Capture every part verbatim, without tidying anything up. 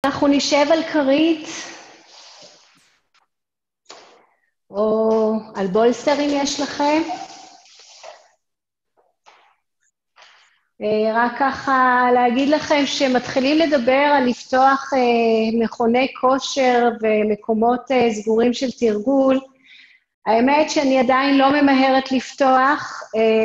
אנחנו נשב על כרית, או על בולסטר אם יש לכם. רק ככה להגיד לכם שמתחילים לדבר על לפתוח מכוני כושר ומקומות סגורים של תרגול. האמת שאני עדיין לא ממהרת לפתוח,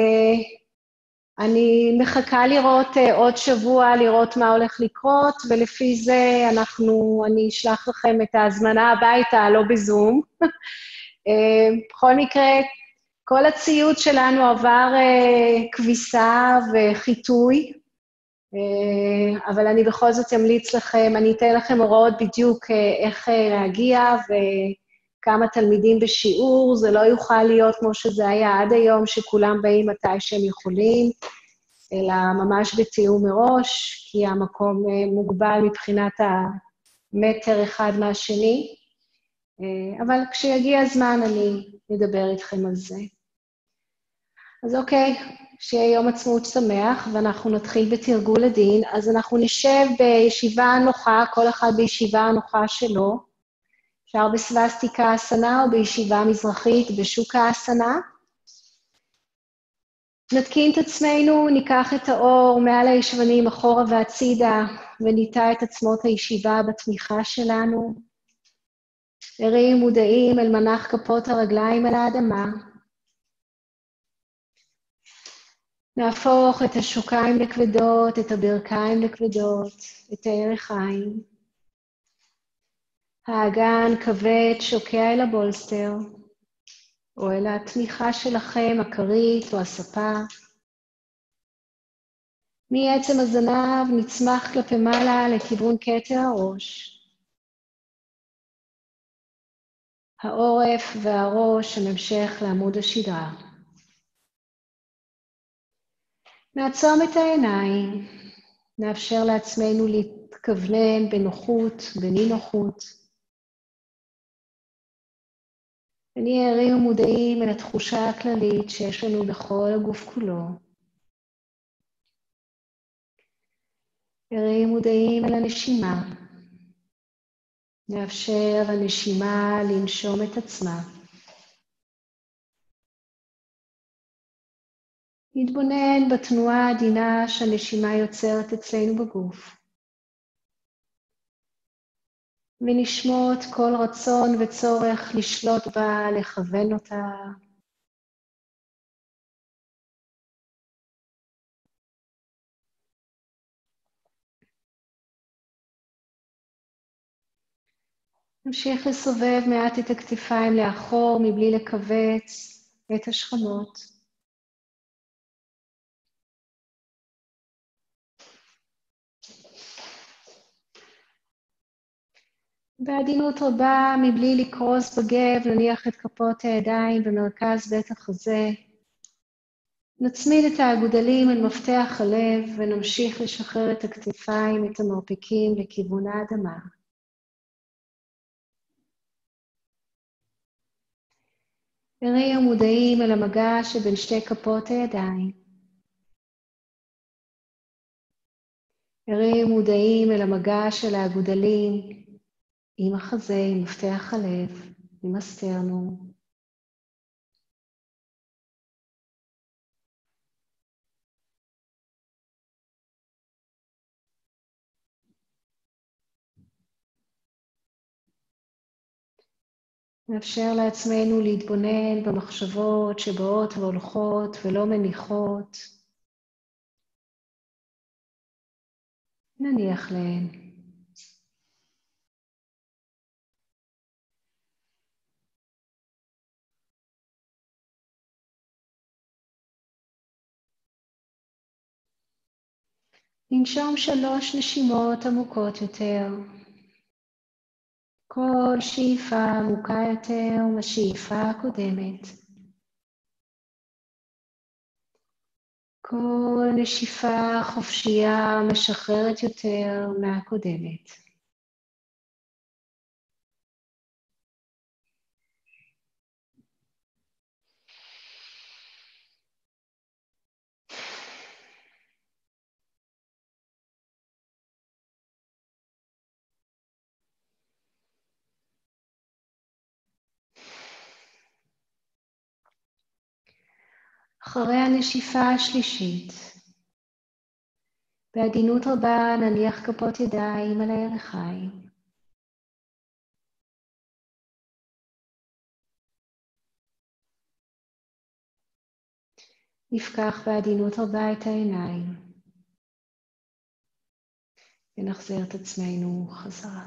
אני מחכה לראות עוד שבוע, לראות מה הולך לקרות, ולפי זה אנחנו, אני אשלח לכם את ההזמנה הביתה, לא בזום. בכל מקרה, כל הציוד שלנו עבר כביסה וחיטוי, אבל אני בכל זאת אמליץ לכם, אני אתן לכם הוראות בדיוק איך להגיע וכמה תלמידים בשיעור, זה לא יוכל להיות כמו שזה היה עד היום, שכולם באים מתי שהם יכולים, אלא ממש בתיאום מראש, כי המקום מוגבל מבחינת המטר אחד מהשני, אבל כשיגיע הזמן אני אדבר איתכם על זה. אז אוקיי, שיהיה יום עצמאות שמח, ואנחנו נתחיל בתרגול הדין. אז אנחנו נשב בישיבה נוחה, כל אחד בישיבה הנוחה שלו, אפשר בסווסטיקה אסנה או בישיבה מזרחית בשוק האסנה. נתקין את עצמנו, ניקח את האור מעל הישבנים אחורה והצידה, וניטע את עצמות הישיבה בתמיכה שלנו. ערים מודעים אל מנח כפות הרגליים על האדמה. נהפוך את השוקיים לכבדות, את הברכיים לכבדות, את הירכיים. האגן כבד שוקע אל הבולסטר, או אל התמיכה שלכם, הכרית או הספה. מעצם הזנב נצמח כלפי מעלה לכיוון כתר הראש. העורף והראש הם המשך לעמוד השדרה. נעצום את העיניים, נאפשר לעצמנו להתכוונן בנוחות, בנינוחות. ונהיה ערים ומודעים אל התחושה הכללית שיש לנו בכל הגוף כולו. ערים מודעים אל הנשימה. נאפשר לנשימה לנשום את עצמה. נתבונן בתנועה העדינה שהנשימה יוצרת אצלנו בגוף. ונשמות כל רצון וצורך לשלוט בה, לכוון אותה. נמשיך לסובב מעט את הכתפיים לאחור מבלי לכווץ את השכמות. בעדינות רבה, מבלי לקרוס בגב, נניח את כפות הידיים במרכז בית החזה. נצמיד את האגודלים אל מפתח הלב ונמשיך לשחרר את הכתפיים, את המרפקים לכיוון האדמה. ערים ומודעים אל המגע שבין שתי כפות הידיים. ערים ומודעים אל המגע של האגודלים עם החזה, עם מפתח הלב, עם הסטרנום. נאפשר לעצמנו להתבונן במחשבות שבאות והולכות ולא מניחות. נניח להן. ננשום שלוש נשימות עמוקות יותר. כל שאיפה עמוקה יותר מהשאיפה הקודמת. כל נשיפה חופשייה משחררת יותר מהקודמת. אחרי הנשיפה השלישית, בעדינות רבה נניח כפות ידיים על הירכיים. נפקח בעדינות רבה את העיניים. ונחזיר את עצמנו חזרה.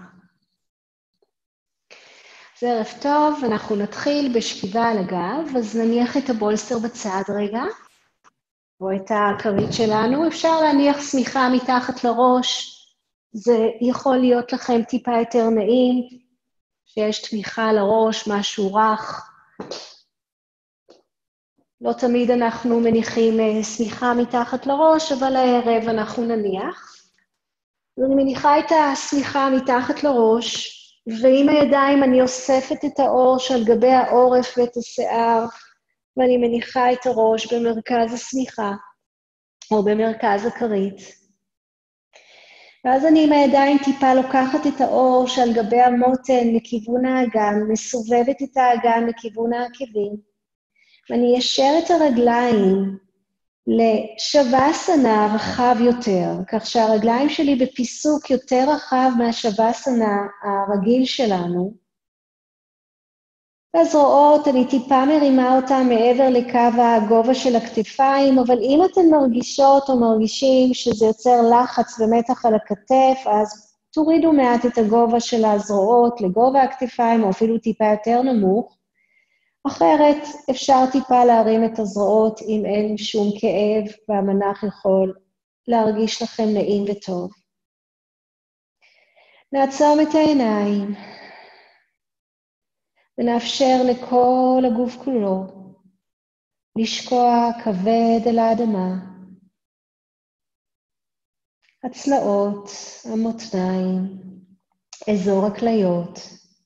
אז ערב טוב, אנחנו נתחיל בשכיבה על הגב, אז נניח את הבולסטר בצד רגע, או את הכרית שלנו. אפשר להניח שמיכה מתחת לראש, זה יכול להיות לכם טיפה יותר נעים, שיש תמיכה לראש, משהו רך. לא תמיד אנחנו מניחים שמיכה מתחת לראש, אבל הערב אנחנו נניח. אני מניחה את השמיכה מתחת לראש, ועם הידיים אני אוספת את האור שעל גבי העורף ואת השיער, ואני מניחה את הראש במרכז השמיכה, או במרכז הכרית. ואז אני עם הידיים טיפה לוקחת את האור שעל גבי המותן לכיוון האגן, מסובבת את האגן לכיוון העקבים, ואני איישר את הרגליים לשווסנה רחב יותר, כך שהרגליים שלי בפיסוק יותר רחב מהשווסנה הרגיל שלנו. והזרועות, אני טיפה מרימה אותם מעבר לקו הגובה של הכתפיים, אבל אם אתן מרגישות או מרגישים שזה יוצר לחץ ומתח על הכתף, אז תורידו מעט את הגובה של הזרועות לגובה הכתפיים, או אפילו טיפה יותר נמוך. אחרת אפשר טיפה להרים את הזרועות אם אין שום כאב, והמנח יכול להרגיש לכם נעים וטוב. נעצום את העיניים, ונאפשר לכל הגוף כולו לשקוע כבד על האדמה. הצלעות, המותניים, אזור הכליות.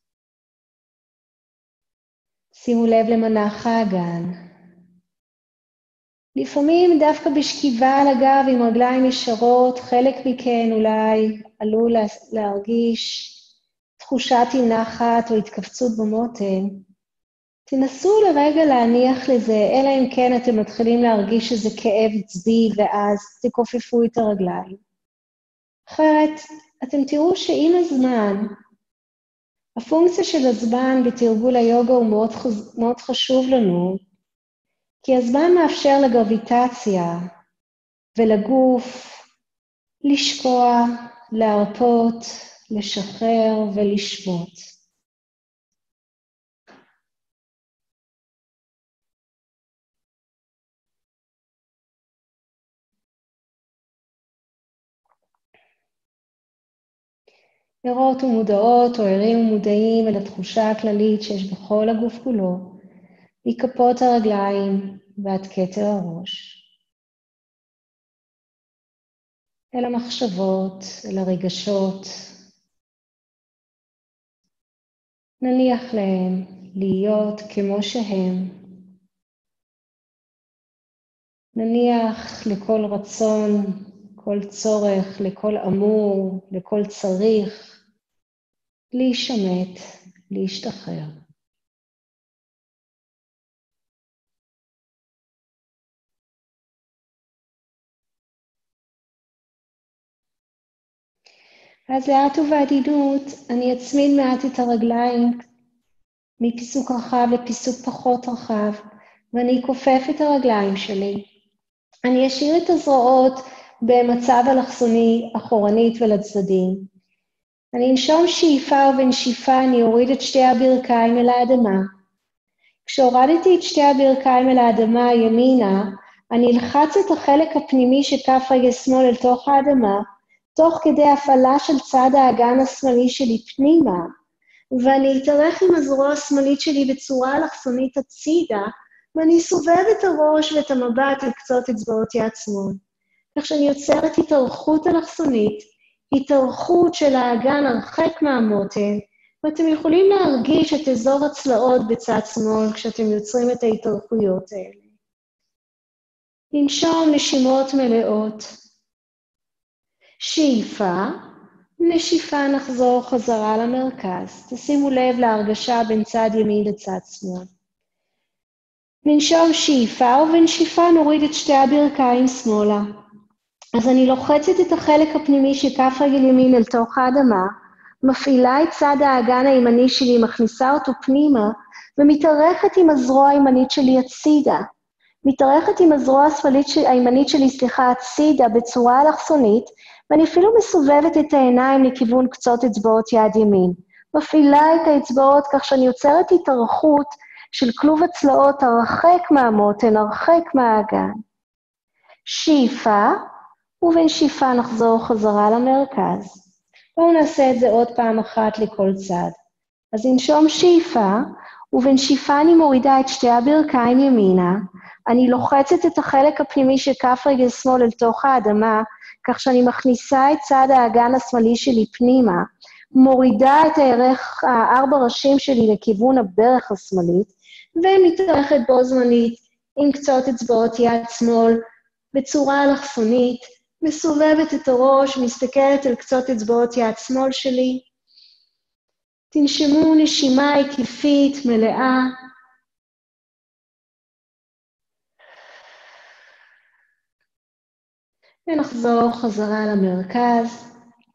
שימו לב למנח האגן. לפעמים דווקא בשכיבה על הגב עם רגליים ישרות, חלק מכן אולי עלול להרגיש תחושת נחת או התכווצות במותן. תנסו לרגע להניח לזה, אלא אם כן אתם מתחילים להרגיש איזה כאב עצבי ואז תכופפו את הרגליים. אחרת, אתם תראו שעם הזמן, הפונקציה של הזמן בתרגול היוגה הוא מאוד, מאוד חשוב לנו, כי הזמן מאפשר לגרביטציה ולגוף לשקוע, להרפות, לשחרר ולשבות. ערות ומודעות או ערים ומודעים אל התחושה הכללית שיש בכל הגוף כולו, מכפות הרגליים ועד כתר הראש. אל המחשבות, אל הרגשות. נניח להם להיות כמו שהם. נניח לכל רצון, כל צורך, לכל אמור, לכל צריך, להישמט, להשתחרר. אז לאט ובעדינות אני אצמיד מעט את הרגליים מפיסוק רחב לפיסוק פחות רחב, ואני אכופף את הרגליים שלי. אני אשאיר את הזרועות במצב אלכסוני אחורנית ולצדדים. אני אנשום שאיפה ובנשיפה אני אוריד את שתי הברכיים אל האדמה. כשהורדתי את שתי הברכיים אל האדמה ימינה, אני אלחץ את החלק הפנימי של כף רגל שמאל אל תוך האדמה, תוך כדי הפעלה של צד האגן השמאלי שלי פנימה, ואני אתארך עם הזרוע השמאלית שלי בצורה אלכסונית הצידה, ואני אסובב את הראש ואת המבט על קצות אצבעות יד שמאל. כך שאני יוצרת התארכות אלכסונית, התארכות של האגן הרחק מהמותן, ואתם יכולים להרגיש את אזור הצלעות בצד שמאל כשאתם יוצרים את ההתארכויות האלה. לנשום נשימות מלאות. שאיפה, נשיפה נחזור חזרה למרכז. תשימו לב להרגשה בין צד ימין לצד שמאל. ננשום שאיפה, ובנשיפה נוריד את שתי הברכיים שמאלה. אז אני לוחצת את החלק הפנימי של כף רגל ימין אל תוך האדמה, מפעילה את צד האגן הימני שלי, מכניסה אותו פנימה, ומתארכת עם הזרוע הימנית שלי הצידה. מתארכת עם הזרוע השמאלית הימנית שלי, סליחה, הצידה בצורה אלכסונית, ואני אפילו מסובבת את העיניים לכיוון קצות אצבעות יד ימין. מפעילה את האצבעות כך שאני יוצרת התארכות של כלוב הצלעות הרחק מהמותן, הרחק מהאגן. שאיפה, ובנשיפה נחזור חזרה למרכז. בואו נעשה את זה עוד פעם אחת לכל צד. אז ננשום שאיפה, ובנשיפה אני מורידה את שתי הברכיים ימינה, אני לוחצת את החלק הפנימי של כף רגל שמאל אל תוך האדמה, כך שאני מכניסה את צד האגן השמאלי שלי פנימה, מורידה את הערך, הארבע ראשים שלי לכיוון הברך השמאלית, ומתארכת בו זמנית עם קצות אצבעות יד שמאל, בצורה אלכסונית, מסובבת את הראש, מסתכלת על קצות אצבעות יד שמאל שלי. תנשמו נשימה היקפית מלאה. ונחזור חזרה למרכז.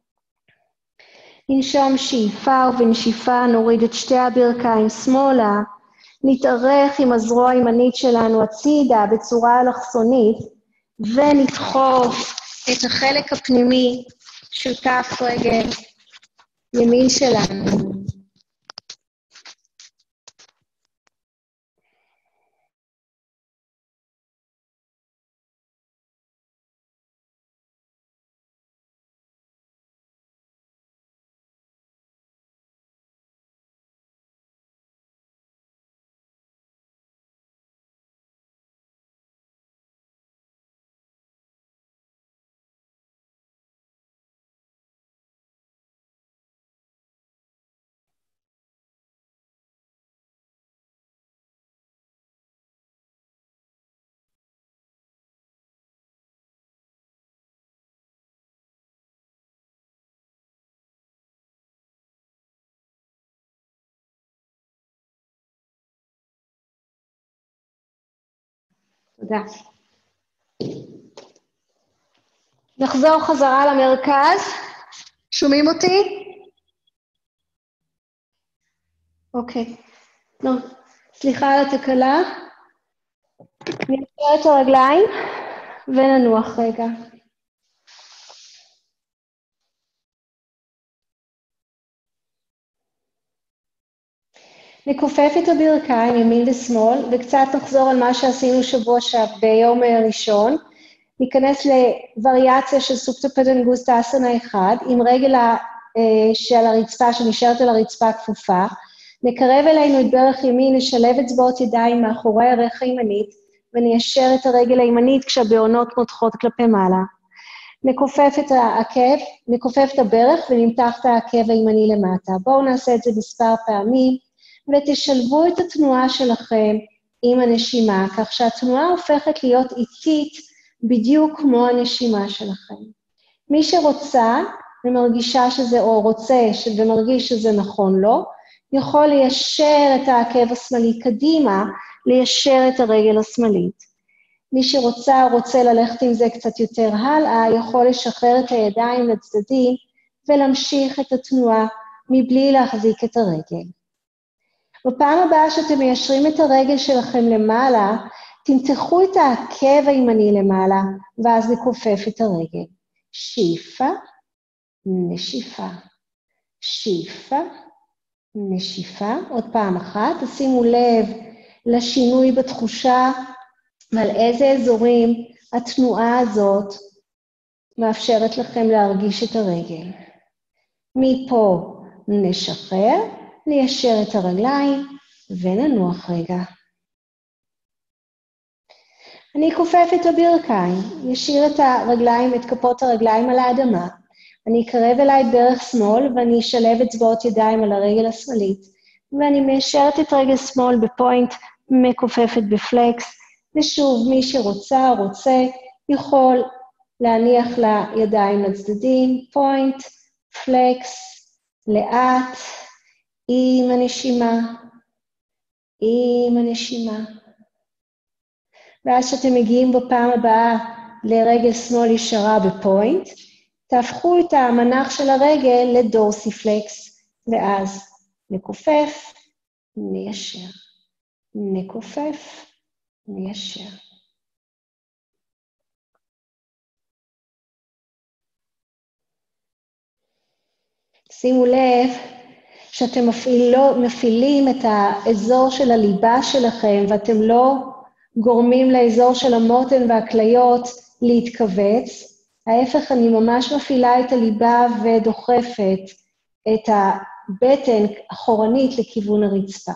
ננשום שאיפה, ובנשיפה נוריד את שתי הברכיים שמאלה, נתארך עם הזרוע הימנית שלנו הצידה בצורה אלכסונית, ונדחוף את החלק הפנימי של כף רגל ימין שלנו. תודה. נחזור חזרה למרכז. שומעים אותי? אוקיי. לא, סליחה על התקלה. ננשום את הרגליים וננוח רגע. נכופף את הברכיים ימין ושמאל, וקצת נחזור על מה שעשינו שבוע שעבר ביום ראשון. ניכנס לווריאציה של סופטה פדנגוסטה אסנה אחד, עם רגל של הרצפה שנשארת על הרצפה כפופה. נקרב אלינו את ברך ימין, נשלב אצבעות ידיים מאחורי הערך הימנית, וניישר את הרגל הימנית כשהבעונות מותחות כלפי מעלה. נכופף את העקב, נכופף את הברך ונמתח את העקב הימני למטה. בואו נעשה את זה מספר פעמים, ותשלבו את התנועה שלכם עם הנשימה, כך שהתנועה הופכת להיות איטית בדיוק כמו הנשימה שלכם. מי שרוצה ומרגישה שזה, או רוצה ומרגיש שזה נכון לו, יכול ליישר את העקב השמאלי קדימה, ליישר את הרגל השמאלית. מי שרוצה או רוצה ללכת עם זה קצת יותר הלאה, יכול לשחרר את הידיים לצדדים ולהמשיך את התנועה מבלי להחזיק את הרגל. בפעם הבאה שאתם מיישרים את הרגל שלכם למעלה, תמתחו את העקב הימני למעלה, ואז נכופף את הרגל. שאיפה, נשיפה. שאיפה, נשיפה. עוד פעם אחת, תשימו לב לשינוי בתחושה, ועל איזה אזורים התנועה הזאת מאפשרת לכם להרגיש את הרגל. מפה נשחרר, ניישר את הרגליים וננוח רגע. אני אכופף את הברכיים, ישיר את הרגליים, את כפות הרגליים על האדמה. אני אקרב אליי את ברך שמאל ואני אשלב אצבעות ידיים על הרגל השמאלית, ואני מיישרת את רגל שמאל בפוינט, מכופפת בפלקס, ושוב מי שרוצה או רוצה יכול להניח לידיים לצדדים, פוינט, פלקס, לאט, עם הנשימה, עם הנשימה. ואז שאתם מגיעים בפעם הבאה לרגל שמאל ישרה בפוינט, תהפכו את המנח של הרגל לדורסיפלקס, ואז נכופף, ניישר, נכופף, ניישר. שימו לב שאתם מפעילו, מפעילים את האזור של הליבה שלכם, ואתם לא גורמים לאזור של המותן והכליות להתכווץ. ההפך, אני ממש מפעילה את הליבה ודוחפת את הבטן אחורנית לכיוון הרצפה.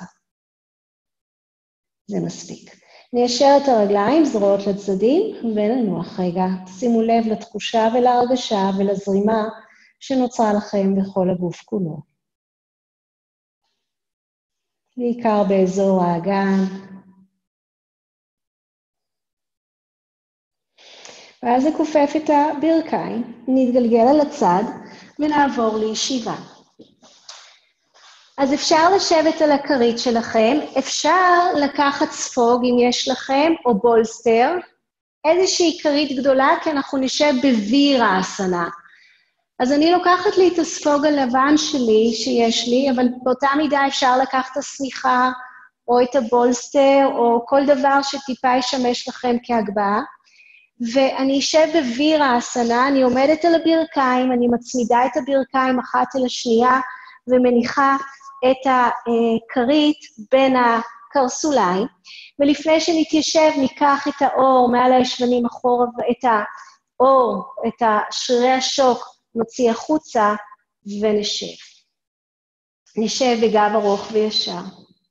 זה מספיק. ניישר את הרגליים, זרועות לצדדים, וננוח רגע. שימו לב לתחושה ולהרגשה ולזרימה שנוצרה לכם בכל הגוף כולו. בעיקר באזור האגן. ואז נכופף את הברכיים, נתגלגל על הצד ונעבור לישיבה. אז אפשר לשבת על הכרית שלכם, אפשר לקחת ספוג אם יש לכם, או בולסטר, איזושהי כרית גדולה, כי אנחנו נשב בווירה אסנה. אז אני לוקחת לי את הספוג הלבן שלי, שיש לי, אבל באותה מידה אפשר לקחת את הסמיכה, או את הבולסטר, או כל דבר שטיפה ישמש לכם כהגבהה. ואני אשב בווירה אסנה, אני עומדת על הברכיים, אני מצמידה את הברכיים אחת אל השנייה, ומניחה את הכרית בין הקרסוליים. ולפני שנתיישב, ניקח את האור מעל הישבנים אחורה, את האור, את שרירי השוק, נוציא החוצה ונשב. נשב בגב ארוך וישר.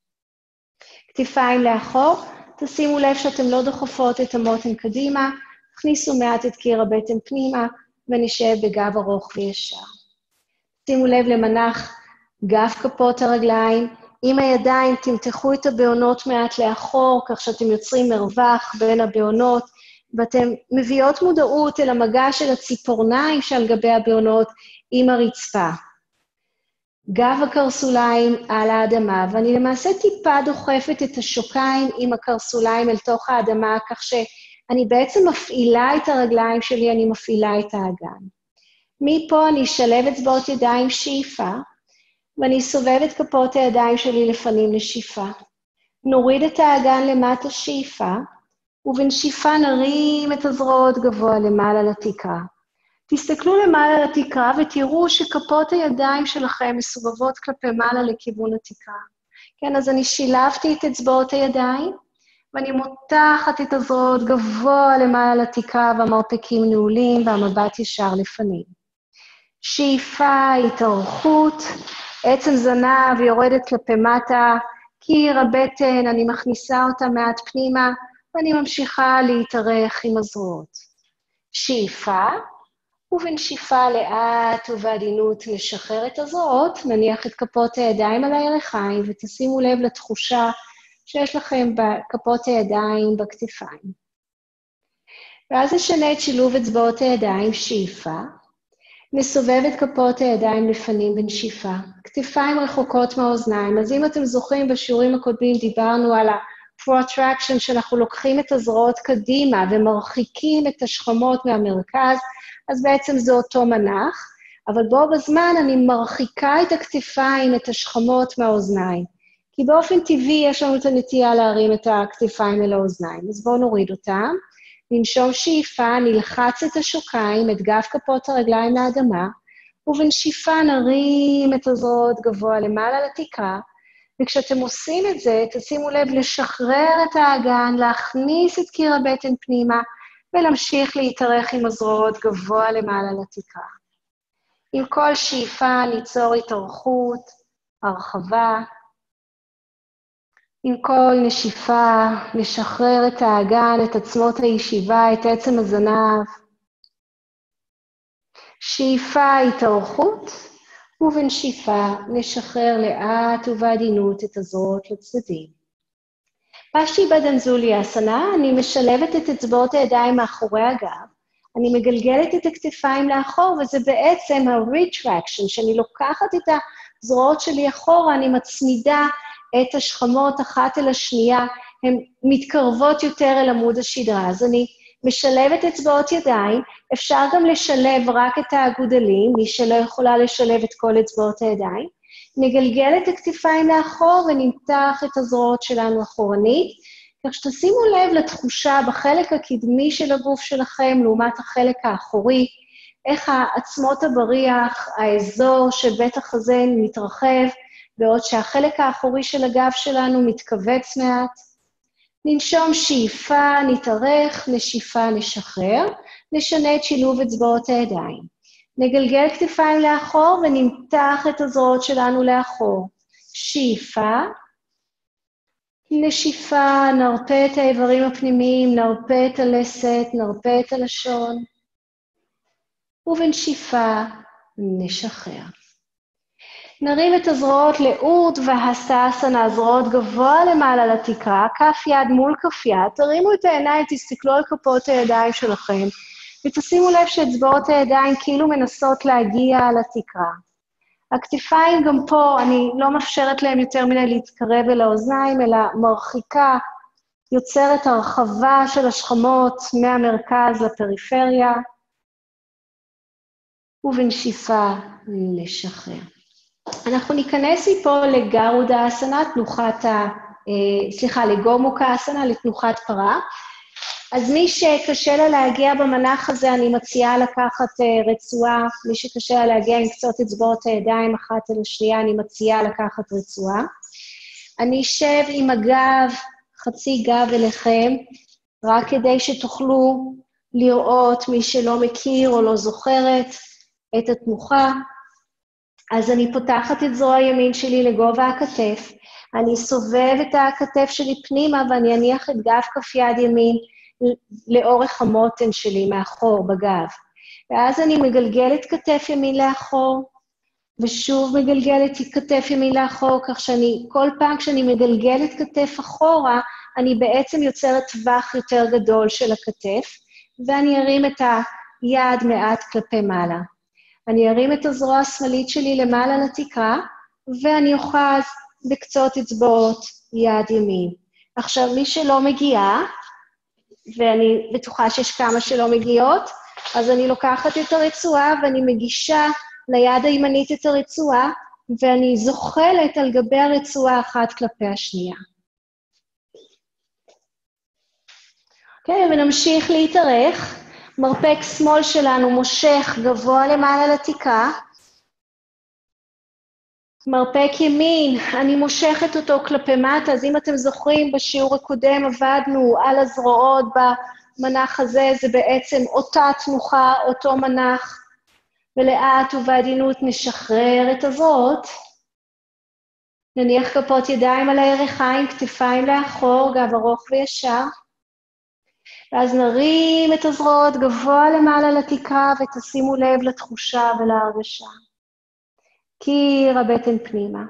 כתפיים לאחור, תשימו לב שאתם לא דוחפות את המותן קדימה, תכניסו מעט את קיר הבטן פנימה, ונשב בגב ארוך וישר. שימו לב למנח גב כפות הרגליים, עם הידיים תמתחו את הבעונות מעט לאחור, כך שאתם יוצרים מרווח בין הבעונות, ואתם מביאות מודעות אל המגע של הציפורניים שעל גבי הבעונות עם הרצפה. גב הקרסוליים על האדמה, ואני למעשה טיפה דוחפת את השוקיים עם הקרסוליים אל תוך האדמה, כך שאני בעצם מפעילה את הרגליים שלי, אני מפעילה את האגן. מפה אני אשלב אצבעות ידיים שאיפה, ואני אסובב את כפות הידיים שלי לפנים לשאיפה. נוריד את האגן למטה שאיפה, ובנשיפה נרים את הזרועות גבוה למעלה לתקרה. תסתכלו למעלה לתקרה ותראו שכפות הידיים שלכם מסובבות כלפי מעלה לכיוון התקרה. כן, אז אני שילבתי את אצבעות הידיים, ואני מותחת את הזרועות גבוה למעלה לתקרה, והמרפקים נעולים והמבט ישר לפנים. שאיפה, התארכות, עצם זנב יורדת כלפי מטה, קיר הבטן, אני מכניסה אותה מעט פנימה, ואני ממשיכה להתארך עם הזרועות. שאיפה, ובנשיפה לאט ובעדינות נשחרר את הזרועות, נניח את כפות הידיים על הירכיים, ותשימו לב לתחושה שיש לכם בכפות הידיים בכתפיים. ואז נשנה את שילוב אצבעות הידיים, שאיפה, נסובב את כפות הידיים לפנים בנשיפה, כתפיים רחוקות מהאוזניים, אז אם אתם זוכרים בשיעורים הקודמים דיברנו על ה-protraction, שאנחנו לוקחים את הזרועות קדימה ומרחיקים את השכמות מהמרכז, אז בעצם זה אותו מנח, אבל בו בזמן אני מרחיקה את הכתפיים, את השכמות מהאוזניים, כי באופן טבעי יש לנו את הנטייה להרים את הכתפיים אל האוזניים, אז בואו נוריד אותם, ננשום שאיפה, נלחץ את השוקיים, את גב כפות הרגליים לאדמה, ובנשיפה נרים את הזרועות גבוה למעלה לתקרה, וכשאתם עושים את זה, תשימו לב לשחרר את האגן, להכניס את קיר הבטן פנימה, ולהמשיך להתארך עם הזרועות גבוה למעלה לתקרה. עם כל שאיפה ניצור התארכות, הרחבה. עם כל נשיפה נשחרר את האגן, את עצמות הישיבה, את עצם הזנב. שאיפה התארכות, ובנשיפה נשחרר לאט ובעדינות את הזרועות לצדדים. פשטי בדנזולי אסנה, אני משלבת את אצבעות הידיים מאחורי הגב, אני מגלגלת את הכתפיים לאחור, וזה בעצם ה-retraction, שאני לוקחת את הזרועות שלי אחורה, אני מצמידה את השכמות אחת אל השנייה, הן מתקרבות יותר אל עמוד השדרה. אז אני משלבת אצבעות ידיים, אפשר גם לשלב רק את האגודלים, מי שלא יכולה לשלב את כל אצבעות הידיים. נגלגל את הכתפיים לאחור ונמתח את הזרועות שלנו אחורנית, כך שתשימו לב לתחושה בחלק הקדמי של הגוף שלכם, לעומת החלק האחורי, איך העצמות הבריח, האזור שבית החזה מתרחב, בעוד שהחלק האחורי של הגב שלנו מתכווץ מעט. ננשום שאיפה, נתארך, נשיפה, נשחרר, נשנה את שילוב אצבעות הידיים. נגלגל כתפיים לאחור ונמתח את הזרועות שלנו לאחור. שאיפה, נשיפה, נרפה את האיברים הפנימיים, נרפה את הלסת, נרפה את הלשון. ובנשיפה נשחרר. נרים את הזרועות לאורד והסאסנה, הזרועות גבוה למעלה לתקרה, כף יד מול כף יד, תרימו את העיניים, תסתכלו על כפות הידיים שלכם, ותשימו לב שאצבעות הידיים כאילו מנסות להגיע לתקרה. הכתפיים גם פה, אני לא מאפשרת להם יותר מדי להתקרב אל האוזניים, אלא מרחיקה, יוצרת הרחבה של השכמות מהמרכז לפריפריה, ובנשיפה לשחרר. אנחנו ניכנס מפה לגרודה אסנה, תנוחת ה... סליחה, לגומוקה אסנה, לתנוחת פרה. אז מי שקשה לה להגיע במנח הזה, אני מציעה לקחת רצועה. מי שקשה לה להגיע עם קצות אצבעות הידיים אחת אל השנייה, אני מציעה לקחת רצועה. אני אשב עם הגב, חצי גב אליכם, רק כדי שתוכלו לראות מי שלא מכיר או לא זוכרת את התנוחה. אז אני פותחת את זרוע הימין שלי לגובה הכתף, אני סובב את הכתף שלי פנימה ואני אניח את גב כף יד ימין לאורך המותן שלי מאחור בגב. ואז אני מגלגלת כתף ימין לאחור, ושוב מגלגלת כתף ימין לאחור, כך שאני כל פעם כשאני מגלגלת כתף אחורה, אני בעצם יוצרת טווח יותר גדול של הכתף, ואני ארים את היד מעט כלפי מעלה. אני ארים את הזרוע השמאלית שלי למעלה לתקרה, ואני אוחז בקצות אצבעות יד ימין. עכשיו, מי שלא מגיעה, ואני בטוחה שיש כמה שלא מגיעות, אז אני לוקחת את הרצועה ואני מגישה ליד הימנית את הרצועה, ואני זוחלת על גבי הרצועה אחת כלפי השנייה. אוקיי, ונמשיך להתארך. מרפק שמאל שלנו מושך גבוה למעלה לתקרה. מרפק ימין, אני מושכת אותו כלפי מטה, אז אם אתם זוכרים, בשיעור הקודם עבדנו על הזרועות במנח הזה, זה בעצם אותה תנוחה, אותו מנח, ולאט ובעדינות נשחרר את הזרועות. נניח כפות ידיים על הירכיים, כתפיים לאחור, גב ארוך וישר. ואז נרים את הזרועות גבוה למעלה לתקרה, ותשימו לב לתחושה ולהרגשה. קיר הבטן פנימה.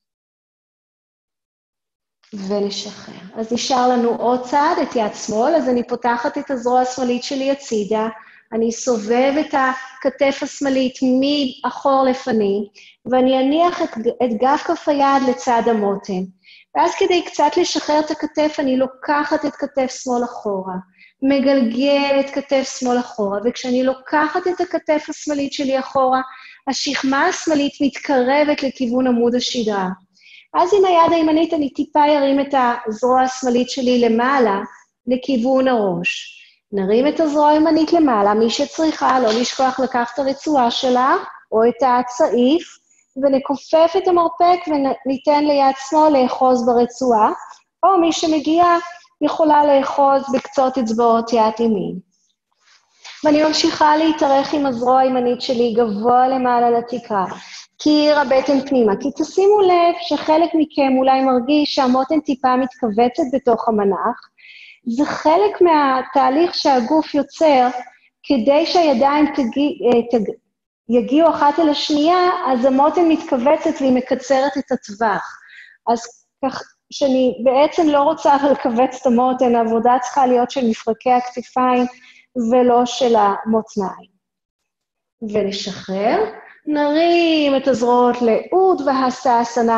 ונשחרר. אז נשאר לנו עוד צעד, את יד שמאל, אז אני פותחת את הזרוע השמאלית שלי הצידה, אני סובב את הכתף השמאלית מאחור לפנים, ואני אניח את, את גב כף היד לצד המותן. ואז כדי קצת לשחרר את הכתף, אני לוקחת את כתף שמאל אחורה, מגלגל את כתף שמאל אחורה, וכשאני לוקחת את הכתף השמאלית שלי אחורה, השכמה השמאלית מתקרבת לכיוון עמוד השדרה. אז עם היד הימנית אני טיפה ארים את הזרוע השמאלית שלי למעלה, לכיוון הראש. נרים את הזרוע הימנית למעלה, מי שצריכה, לא לשכוח לקחת את הרצועה שלה, או את הצעיף, ונכופף את המרפק וניתן ליד שמאל לאחוז ברצועה, או מי שמגיע יכולה לאחוז בקצות אצבעות יד ימין. ואני ממשיכה להתארך עם הזרוע הימנית שלי גבוה למעלה לתקרה, קיר הבטן פנימה, כי תשימו לב שחלק מכם אולי מרגיש שהמותן טיפה מתכווצת בתוך המנח, זה חלק מהתהליך שהגוף יוצר, כדי שהידיים תגיע, תג... יגיעו אחת אל השנייה, אז המותן מתכווצת והיא מקצרת את הטווח. אז כך שאני בעצם לא רוצה לכווץ את המותן, העבודה צריכה להיות של מפרקי הכתפיים ולא של המותניים. ולשחרר, נרים את הזרועות לאורד והסאסנה,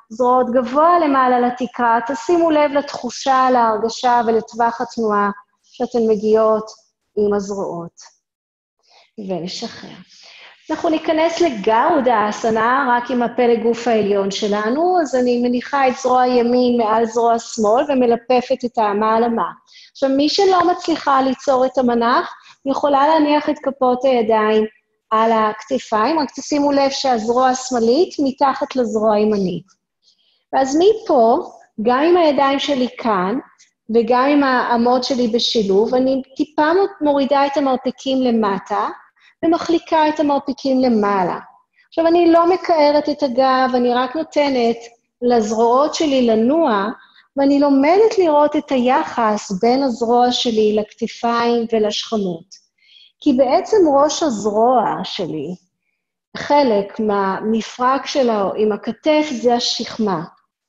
זרועות גבוה למעלה לתקרה, תשימו לב לתחושה, להרגשה ולטווח התנועה שאתן מגיעות עם הזרועות. ונשחרר. אנחנו ניכנס לגאודה אסנה, רק עם הפלג גוף העליון שלנו, אז אני מניחה את זרוע ימין מעל זרוע שמאל ומלפפת את המעלמה. עכשיו, מי שלא מצליחה ליצור את המנח, יכולה להניח את כפות הידיים על הכתפיים, רק תשימו לב שהזרוע השמאלית מתחת לזרוע הימנית. ואז מפה, גם עם הידיים שלי כאן, וגם עם העמוד שלי בשילוב, אני טיפה מורידה את המרפקים למטה, ומחליקה את המרפקים למעלה. עכשיו, אני לא מקערת את הגב, אני רק נותנת לזרועות שלי לנוע, ואני לומדת לראות את היחס בין הזרוע שלי לכתפיים ולשכמות. כי בעצם ראש הזרוע שלי, חלק מהמפרק שלו עם הכתף זה השכמה.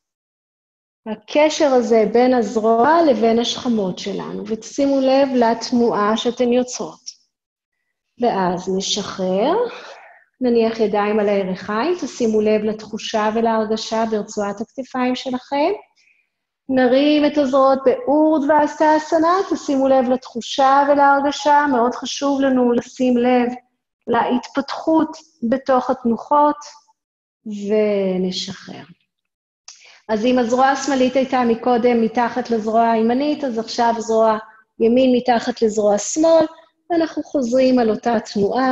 הקשר הזה בין הזרוע לבין השכמות שלנו, ותשימו לב לתנועה שאתן יוצרות. ואז נשחרר, נניח ידיים על הירכיים, תשימו לב לתחושה ולהרגשה ברצועת הכתפיים שלכם. נרים את הזרועות באורדווה-אסנה, תשימו לב לתחושה ולהרגשה, מאוד חשוב לנו לשים לב להתפתחות בתוך התנוחות, ונשחרר. אז אם הזרוע השמאלית הייתה מקודם מתחת לזרוע הימנית, אז עכשיו זרוע ימין מתחת לזרוע שמאל, ואנחנו חוזרים על אותה תנועה,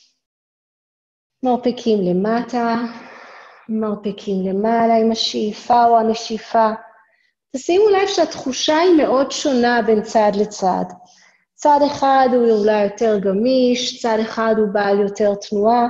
מרפקים למטה, מרפקים למעלה עם השאיפה או הנשיפה. תשימו לב שהתחושה היא מאוד שונה בין צד לצד. צד אחד הוא אולי יותר גמיש, צד אחד הוא בעל יותר תנועה.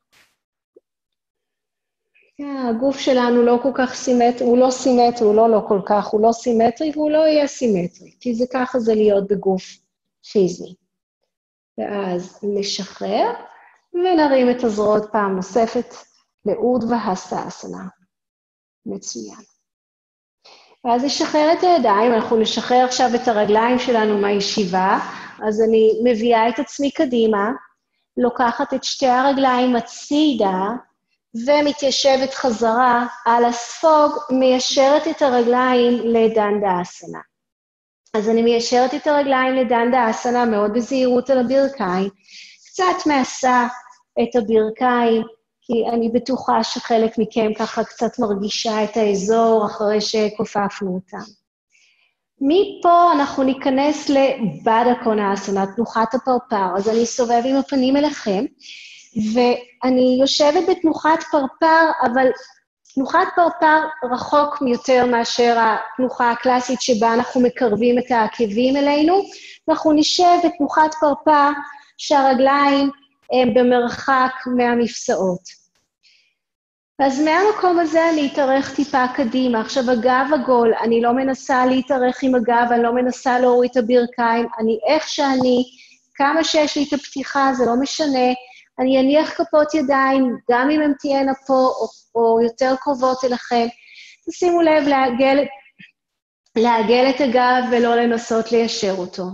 הגוף שלנו לא כל כך סימטרי, הוא לא סימטרי, הוא לא לא כל כך, הוא לא סימטרי והוא לא יהיה סימטרי, כי זה ככה זה להיות בגוף פיזי. ואז נשחרר, ונרים את הזרועות פעם נוספת לאורדווה-אסנה. מצוין. ואז נשחרר את הידיים, אנחנו נשחרר עכשיו את הרגליים שלנו מהישיבה, אז אני מביאה את עצמי קדימה, לוקחת את שתי הרגליים הצידה, ומתיישבת חזרה על הספוג, מיישרת את הרגליים לדנדה אסנה. אז אני מיישרת את הרגליים לדנדה אסנה, מאוד בזהירות על הברכיים, קצת מעשה את הברכיים, כי אני בטוחה שחלק מכם ככה קצת מרגישה את האזור אחרי שכופפנו אותם. מפה אנחנו ניכנס לבאדה קונאסנה, תנוחת הפרפר, אז אני סובב עם הפנים אליכם, ואני יושבת בתנוחת פרפר, אבל תנוחת פרפר רחוק יותר מאשר התנוחה הקלאסית שבה אנחנו מקרבים את העקבים אלינו, אנחנו נשב בתנוחת פרפר שהרגליים הם במרחק מהמפסעות. אז מהמקום הזה אני אתארך טיפה קדימה. עכשיו הגב עגול, אני לא מנסה להתארך עם הגב, אני לא מנסה להוריד את הברכיים, אני איך שאני, כמה שיש לי את הפתיחה, זה לא משנה, אני אניח כפות ידיים, גם אם הן תהיינה פה או, או יותר קרובות אליכם. תשימו לב לעגל, לעגל את הגב ולא לנסות ליישר אותו.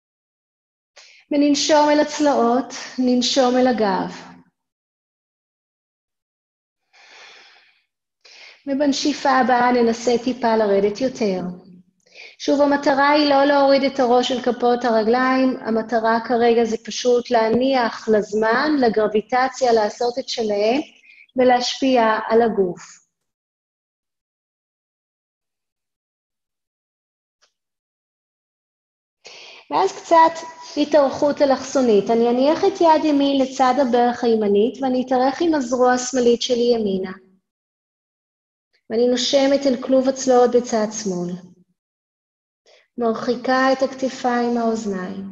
וננשום אל הצלעות, ננשום אל הגב. ובנשיפה הבאה ננסה טיפה לרדת יותר. שוב, המטרה היא לא להוריד את הראש של כפות הרגליים, המטרה כרגע זה פשוט להניח לזמן, לגרביטציה, לעשות את שלהם, ולהשפיע על הגוף. ואז קצת התארכות אלכסונית. אני אניח את יד ימין לצד הברך הימנית, ואני אתארך עם הזרוע השמאלית שלי ימינה. ואני נושמת אל כלוב הצלעות בצד שמאל. מרחיקה את הכתפיים מהאוזניים.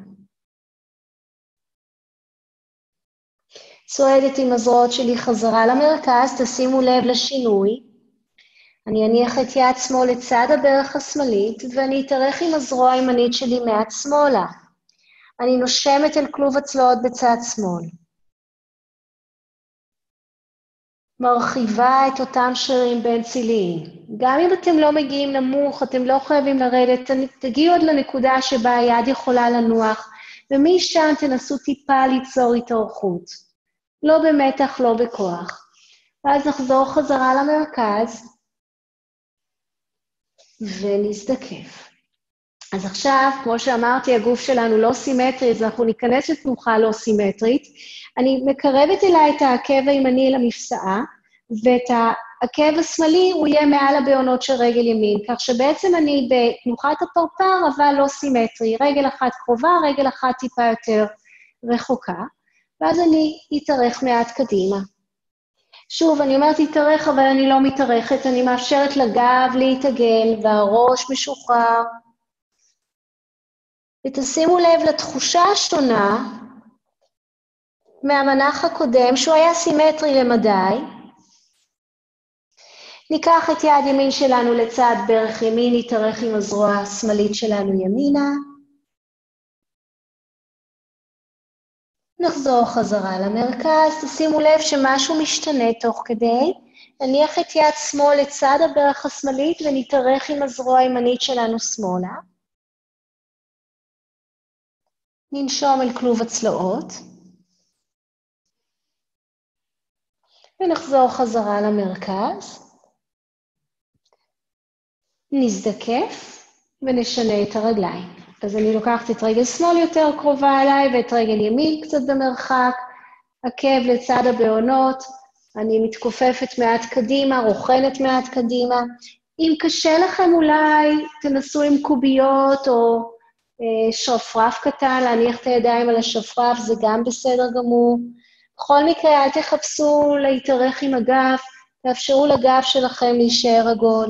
צועדת עם הזרועות שלי חזרה למרכז, תשימו לב לשינוי. אני אניח את יד שמאל לצד הברך השמאלית, ואני אתארך עם הזרוע הימנית שלי מעט שמאלה. אני נושמת אל כלוב הצלעות בצד שמאל. מרחיבה את אותם שרירים בין ציליים. גם אם אתם לא מגיעים נמוך, אתם לא חייבים לרדת, תגיעו עד לנקודה שבה היד יכולה לנוח, ומשם תנסו טיפה ליצור התארכות. לא במתח, לא בכוח. ואז נחזור חזרה למרכז, ונזדקף. אז עכשיו, כמו שאמרתי, הגוף שלנו לא סימטרי, אז אנחנו ניכנס לתנוחה לא סימטרית. אני מקרבת אליי את העקב הימני למפסעה, ואת העקב השמאלי הוא יהיה מעל הבעונות של רגל ימין, כך שבעצם אני בתנוחת הפרפר, אבל לא סימטרי. רגל אחת קרובה, רגל אחת טיפה יותר רחוקה, ואז אני אתארך מעט קדימה. שוב, אני אומרת להתארך, אבל אני לא מתארכת, אני מאפשרת לגב להתעגל, והראש משוחרר. ותשימו לב לתחושה השונה מהמנח הקודם, שהוא היה סימטרי למדי. ניקח את יד ימין שלנו לצד ברך ימין, נתארך עם הזרוע השמאלית שלנו ימינה. נחזור חזרה למרכז, תשימו לב שמשהו משתנה תוך כדי. נניח את יד שמאל לצד הברך השמאלית ונתארך עם הזרוע הימנית שלנו שמאלה. ננשום אל כלוב הצלעות. ונחזור חזרה למרכז. נזדקף ונשנה את הרגליים. אז אני לוקחת את רגל שמאל יותר קרובה אליי ואת רגל ימין קצת במרחק. עקב לצד הבעונות. אני מתכופפת מעט קדימה, רוחנת מעט קדימה. אם קשה לכם אולי, תנסו עם קוביות או אה, שרפרף קטן, להניח את הידיים על השרפרף, זה גם בסדר גמור. בכל מקרה, אל תחפשו להתארך עם הגב, תאפשרו לגב שלכם להישאר עגול.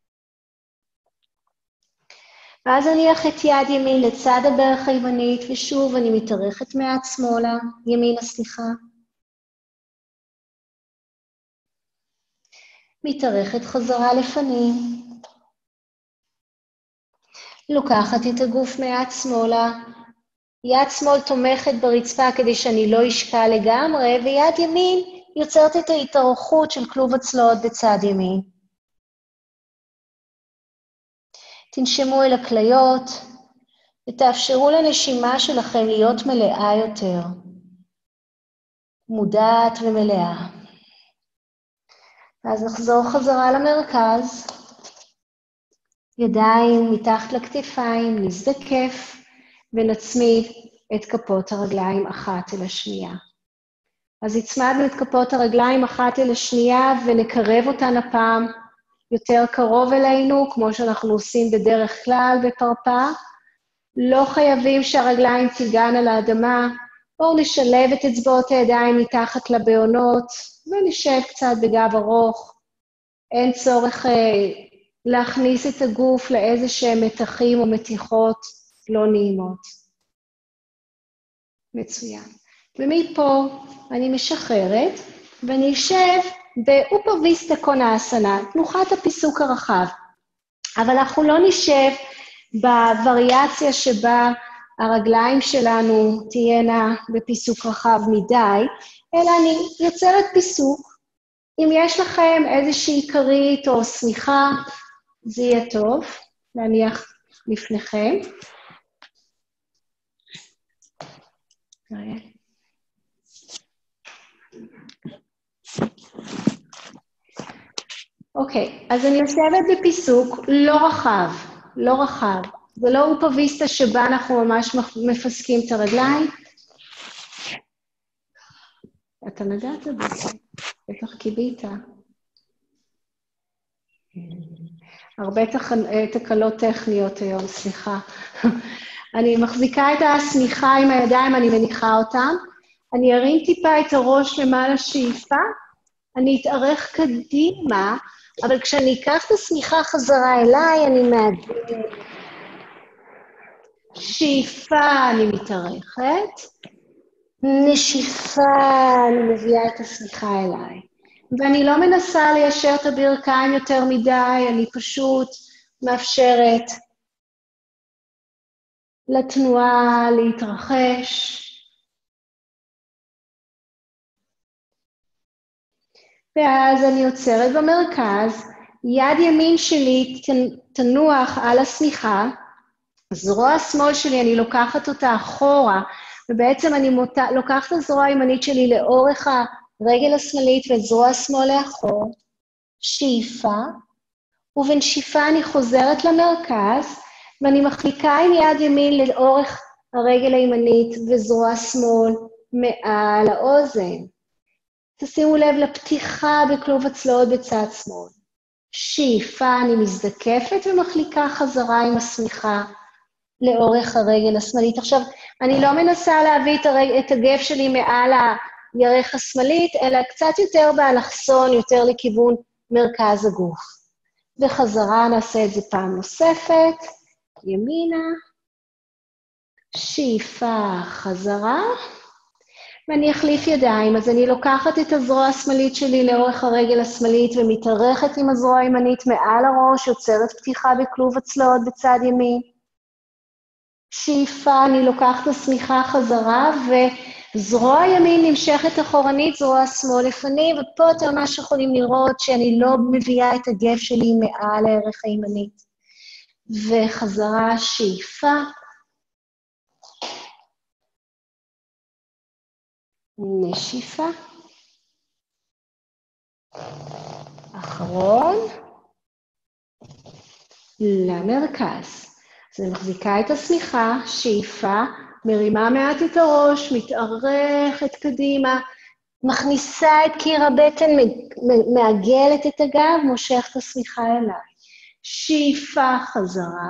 ואז אניח את יד ימין לצד הברך הימנית, ושוב אני מתארכת מעט שמאלה, ימינה סליחה. מתארכת חזרה לפנים. לוקחת את הגוף מעט שמאלה. יד שמאל תומכת ברצפה כדי שאני לא אשקע לגמרי, ויד ימין יוצרת את ההתארכות של כלוב הצלעות בצד ימין. תנשמו אל הכליות, ותאפשרו לנשימה שלכם להיות מלאה יותר. מודעת ומלאה. אז נחזור חזרה למרכז. ידיים מתחת לכתפיים, נזדקף, ונצמיד את כפות הרגליים אחת אל השנייה. אז הצמדנו את כפות הרגליים אחת אל השנייה, ונקרב אותן הפעם יותר קרוב אלינו, כמו שאנחנו עושים בדרך כלל בפרפר. לא חייבים שהרגליים תיגענה על האדמה, בואו נשלב את אצבעות הידיים מתחת לבעונות, ונשב קצת בגב ארוך. אין צורך אה, להכניס את הגוף לאיזה שהם מתחים או מתיחות לא נעימות. מצוין. ומפה אני משחררת, ואני אשב באופרוויסטה קונאסנה, תנוחת הפיסוק הרחב. אבל אנחנו לא נשב בווריאציה שבה הרגליים שלנו תהיינה בפיסוק רחב מדי, אלא אני יוצרת פיסוק. אם יש לכם איזושהי כרית או סמיכה, זה יהיה טוב, להניח לפניכם. אוקיי, אז אני יושבת בפיסוק לא רחב, לא רחב. זה לא אופרוויסטה שבה אנחנו ממש מפסקים את הרגליים. אתה נגעת בזה, בטח קיבית. הרבה תקלות טכניות היום, סליחה. אני מחזיקה את הסמיכה עם הידיים, אני מניחה אותם. אני ארים טיפה את הראש למעלה שאיפה, אני אתארך קדימה, אבל כשאני אקח את הסמיכה חזרה אליי, אני מעגלת. שאיפה אני מתארכת, נשיפה אני מביאה את הסמיכה אליי. ואני לא מנסה ליישר את הברכיים יותר מדי, אני פשוט מאפשרת לתנועה להתרחש. ואז אני עוצרת במרכז, יד ימין שלי תנוח על הסמיכה, הזרוע השמאל שלי אני לוקחת אותה אחורה, ובעצם אני מות... לוקחת את הזרוע הימנית שלי לאורך הרגל השמאלית ואת זרוע השמאל לאחור, שאיפה, ובנשיפה אני חוזרת למרכז, ואני מחליקה עם יד ימין לאורך הרגל הימנית וזרוע שמאל מעל האוזן. תשימו לב לפתיחה בכלוב הצלעות בצד שמאל. שאיפה, אני מזדקפת ומחליקה חזרה עם השמיכה לאורך הרגל השמאלית. עכשיו, אני לא מנסה להביא את, הרג... את הגב שלי מעל הירך השמאלית, אלא קצת יותר באלכסון, יותר לכיוון מרכז הגוף. וחזרה, נעשה את זה פעם נוספת, ימינה, שאיפה, חזרה, ואני אחליף ידיים, אז אני לוקחת את הזרוע השמאלית שלי לאורך הרגל השמאלית, ומתארכת עם הזרוע הימנית מעל הראש, יוצרת פתיחה בכלוב הצלעות בצד ימין. שאיפה, אני לוקחת את השמיכה חזרה, וזרוע ימין נמשכת אחורנית, זרוע שמאל לפנים, ופה אתם ממש יכולים לראות שאני לא מביאה את הגב שלי מעל הערך הימנית. וחזרה, שאיפה. נשיפה. אחרון. למרכז. אז אני מחזיקה את השמיכה, שאיפה, מרימה מעט את הראש, מתארכת קדימה, מכניסה את קיר הבטן, מעגלת את הגב, מושכת את השמיכה אליי. שאיפה חזרה.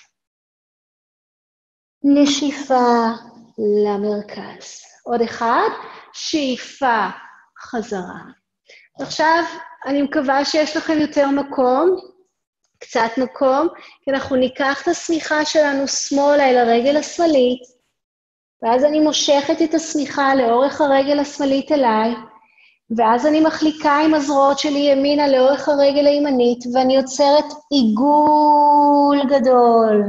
נשיפה למרכז. עוד אחד, שאיפה חזרה. עכשיו, אני מקווה שיש לכם יותר מקום, קצת מקום, כי אנחנו ניקח את השמיכה שלנו שמאלה אל הרגל השמאלית, ואז אני מושכת את השמיכה לאורך הרגל השמאלית אליי, ואז אני מחליקה עם הזרועות שלי ימינה לאורך הרגל הימנית, ואני יוצרת עיגול גדול.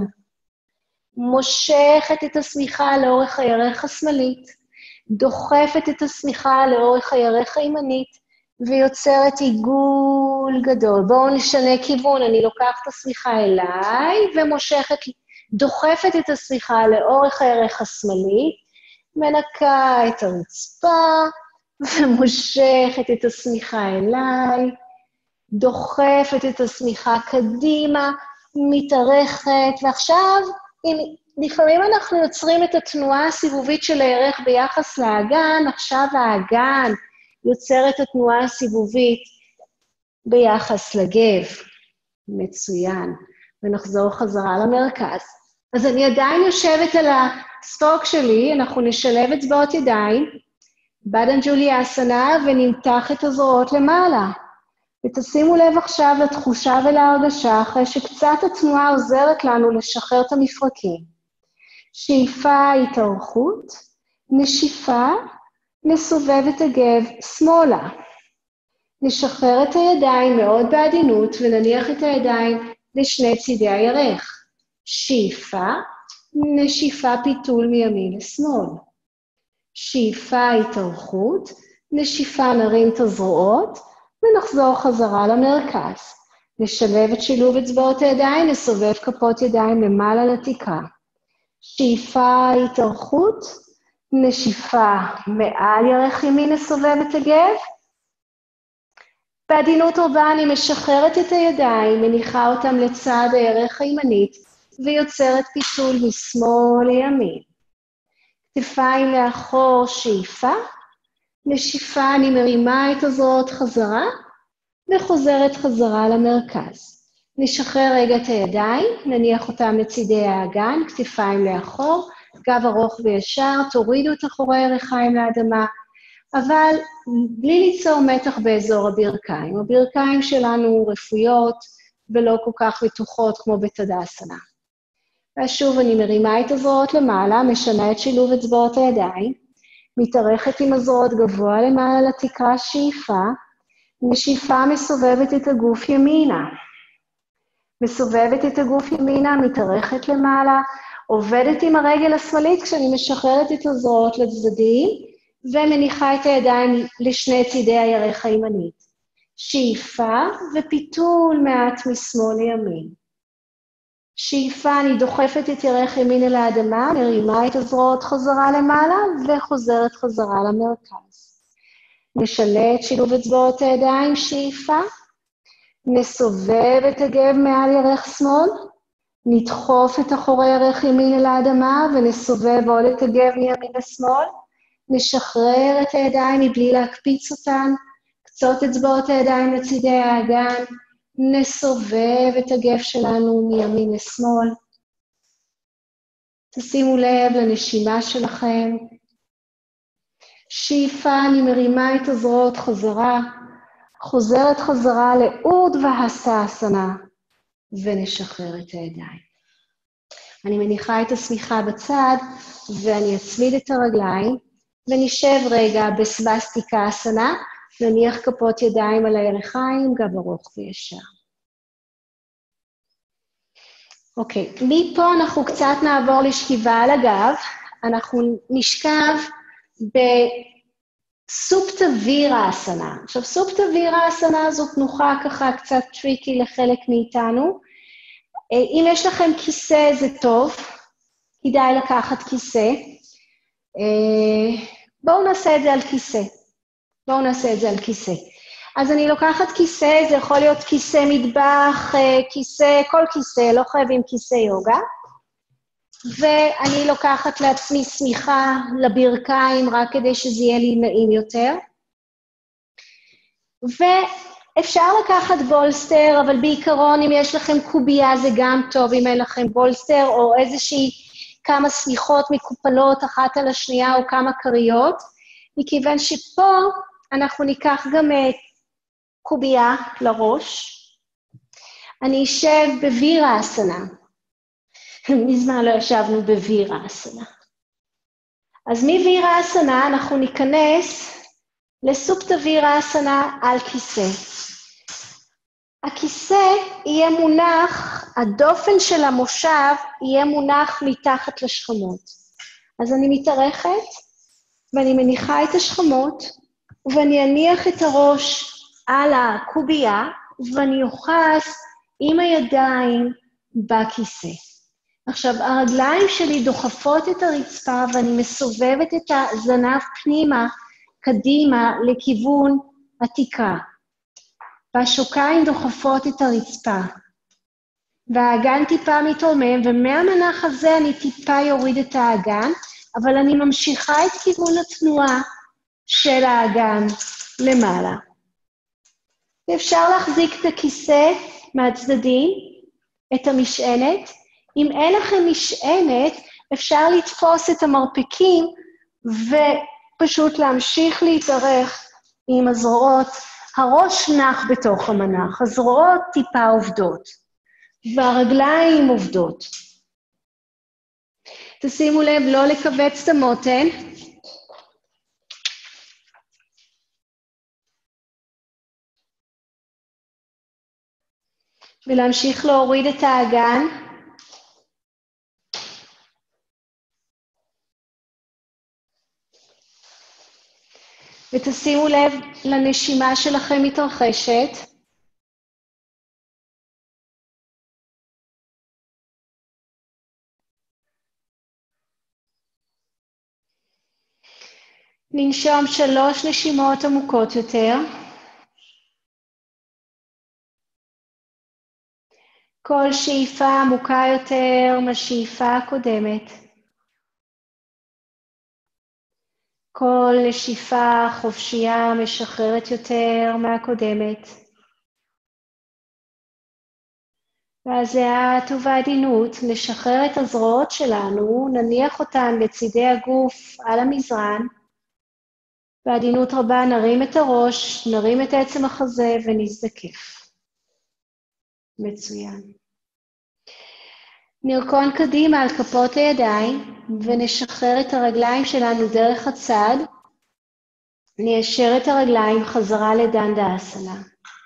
מושכת את השמיכה לאורך הירך השמאלית, דוחפת את השמיכה לאורך הירך הימנית, ויוצרת עיגול גדול. בואו נשנה כיוון, אני לוקחת את השמיכה אליי, ומושכת, דוחפת את השמיכה לאורך הירך השמאלית, מנקה את הרצפה, ומושכת את השמיכה אליי, דוחפת את השמיכה קדימה, מתארכת, ועכשיו, אם, לפעמים אנחנו יוצרים את התנועה הסיבובית של הירך ביחס לאגן, עכשיו האגן יוצר את התנועה הסיבובית ביחס לגב. מצוין. ונחזור חזרה למרכז. אז אני עדיין יושבת על הסטוק שלי, אנחנו נשלב אצבעות ידיים, בדנג'ולי אסנה, ונמתח את הזרועות למעלה. ותשימו לב עכשיו לתחושה ולהרגשה, אחרי שקצת התנועה עוזרת לנו לשחרר את המפרקים. שאיפה התארכות, נשיפה, נסובב את הגב שמאלה. נשחרר את הידיים מאוד בעדינות, ונניח את הידיים לשני צידי הירך. שאיפה, נשיפה פיתול מימין לשמאל. שאיפה התארכות, נשיפה נרים את הזרועות, ונחזור חזרה למרכז. נשלב את שילוב אצבעות הידיים, נסובב כפות ידיים למעלה לתקרה. שאיפה התארכות, נשיפה מעל ירך ימין, נסובב את הגב. בעדינות רבה אני משחררת את הידיים, מניחה אותם לצד הירך הימנית, ויוצרת פיתול משמאל לימין. כתפיים לאחור, שאיפה. נשיפה, אני מרימה את הזרועות חזרה, וחוזרת חזרה למרכז. נשחרר רגע את הידיים, נניח אותם לצידי האגן, כתפיים לאחור, גב ארוך וישר, תורידו את אחורי הירכיים לאדמה, אבל בלי ליצור מתח באזור הברכיים. הברכיים שלנו רפויות ולא כל כך מתוחות כמו בתדאסנה. ושוב אני מרימה את הזרועות למעלה, משנה את שילוב אצבעות הידיים, מתארכת עם הזרועות גבוה למעלה לתקרה, שאיפה, נשיפה מסובבת את הגוף ימינה. מסובבת את הגוף ימינה, מתארכת למעלה, עובדת עם הרגל השמאלית כשאני משחררת את הזרועות לצדדים, ומניחה את הידיים לשני צידי הירך הימנית. שאיפה ופיתול מעט משמאל לימין. שאיפה, אני דוחפת את ירך ימין אל האדמה, מרימה את הזרועות חזרה למעלה, וחוזרת חזרה למרכז. נשנה את שילוב אצבעות הידיים, שאיפה. נסובב את הגב מעל ירך שמאל, נדחוף את אחורי ירך ימין אל האדמה, ונסובב עוד את הגב מימין לשמאל, נשחרר את הידיים מבלי להקפיץ אותן, קצות אצבעות הידיים לצידי האגן, נסובב את הגב שלנו מימין לשמאל. תשימו לב לנשימה שלכם. שאיפה, אני מרימה את הזרועות חזרה, חוזרת חזרה לאורדווה-הסאסנה, ונשחרר את הידיים. אני מניחה את השמיכה בצד, ואני אצמיד את הרגליים, ונשב רגע בסבסטיקה אסנה, נניח כפות ידיים על הירכיים, גב ארוך וישר. אוקיי, מפה אנחנו קצת נעבור לשכיבה על הגב, אנחנו נשכב בסופטה וירה אסנה. עכשיו, סופטה וירה אסנה זו תנוחה ככה קצת טריקי לחלק מאיתנו. אם יש לכם כיסא זה טוב, כדאי לקחת כיסא. בואו נעשה את זה על כיסא. בואו נעשה את זה על כיסא. אז אני לוקחת כיסא, זה יכול להיות כיסא מטבח, כיסא, כל כיסא, לא חייבים כיסא יוגה. ואני לוקחת לעצמי שמיכה לברכיים, רק כדי שזה יהיה לי נעים יותר. ואפשר לקחת בולסטר, אבל בעיקרון אם יש לכם קובייה זה גם טוב, אם אין לכם בולסטר, או איזושהי כמה שמיכות מקופלות אחת על השנייה, או כמה קריות, מכיוון שפה אנחנו ניקח גם קובייה לראש. אני אשב בווירה אסנה. מזמן לא ישבנו בווירה אסנה. אז מווירה אסנה אנחנו ניכנס לסופטה וירה אסנה על כיסא. הכיסא יהיה מונח, הדופן של המושב יהיה מונח מתחת לשכמות. אז אני מתארכת ואני מניחה את השכמות, ואני אניח את הראש על הקובייה, ואני אוחז עם הידיים בכיסא. עכשיו, הרגליים שלי דוחפות את הרצפה, ואני מסובבת את הזנב פנימה, קדימה, לכיוון התקרה. והשוקיים דוחפות את הרצפה. והאגן טיפה מתרומם, ומהמנח הזה אני טיפה יוריד את האגן, אבל אני ממשיכה את כיוון התנועה של האגן למעלה. ואפשר להחזיק את הכיסא מהצדדים, את המשענת. אם אין לכם משענת, אפשר לתפוס את המרפקים ופשוט להמשיך להתארך עם הזרועות. הראש נח בתוך המנח, הזרועות טיפה עובדות, והרגליים עובדות. תשימו לב לא לקבץ את המותן. ולהמשיך להוריד את האגן. ותשימו לב לנשימה שלכם מתרחשת. ננשום שלוש נשימות עמוקות יותר. כל שאיפה עמוקה יותר מהשאיפה הקודמת. כל נשיפה חופשייה משחררת יותר מהקודמת. ואז לאט ובעדינות נשחרר את הזרועות שלנו, נניח אותן לצידי הגוף על המזרן. בעדינות רבה נרים את הראש, נרים את עצם החזה ונזדקף. מצוין. נרקון קדימה על כפות הידיים, ונשחרר את הרגליים שלנו דרך הצד. ניישר את הרגליים חזרה לדנדה אסנה.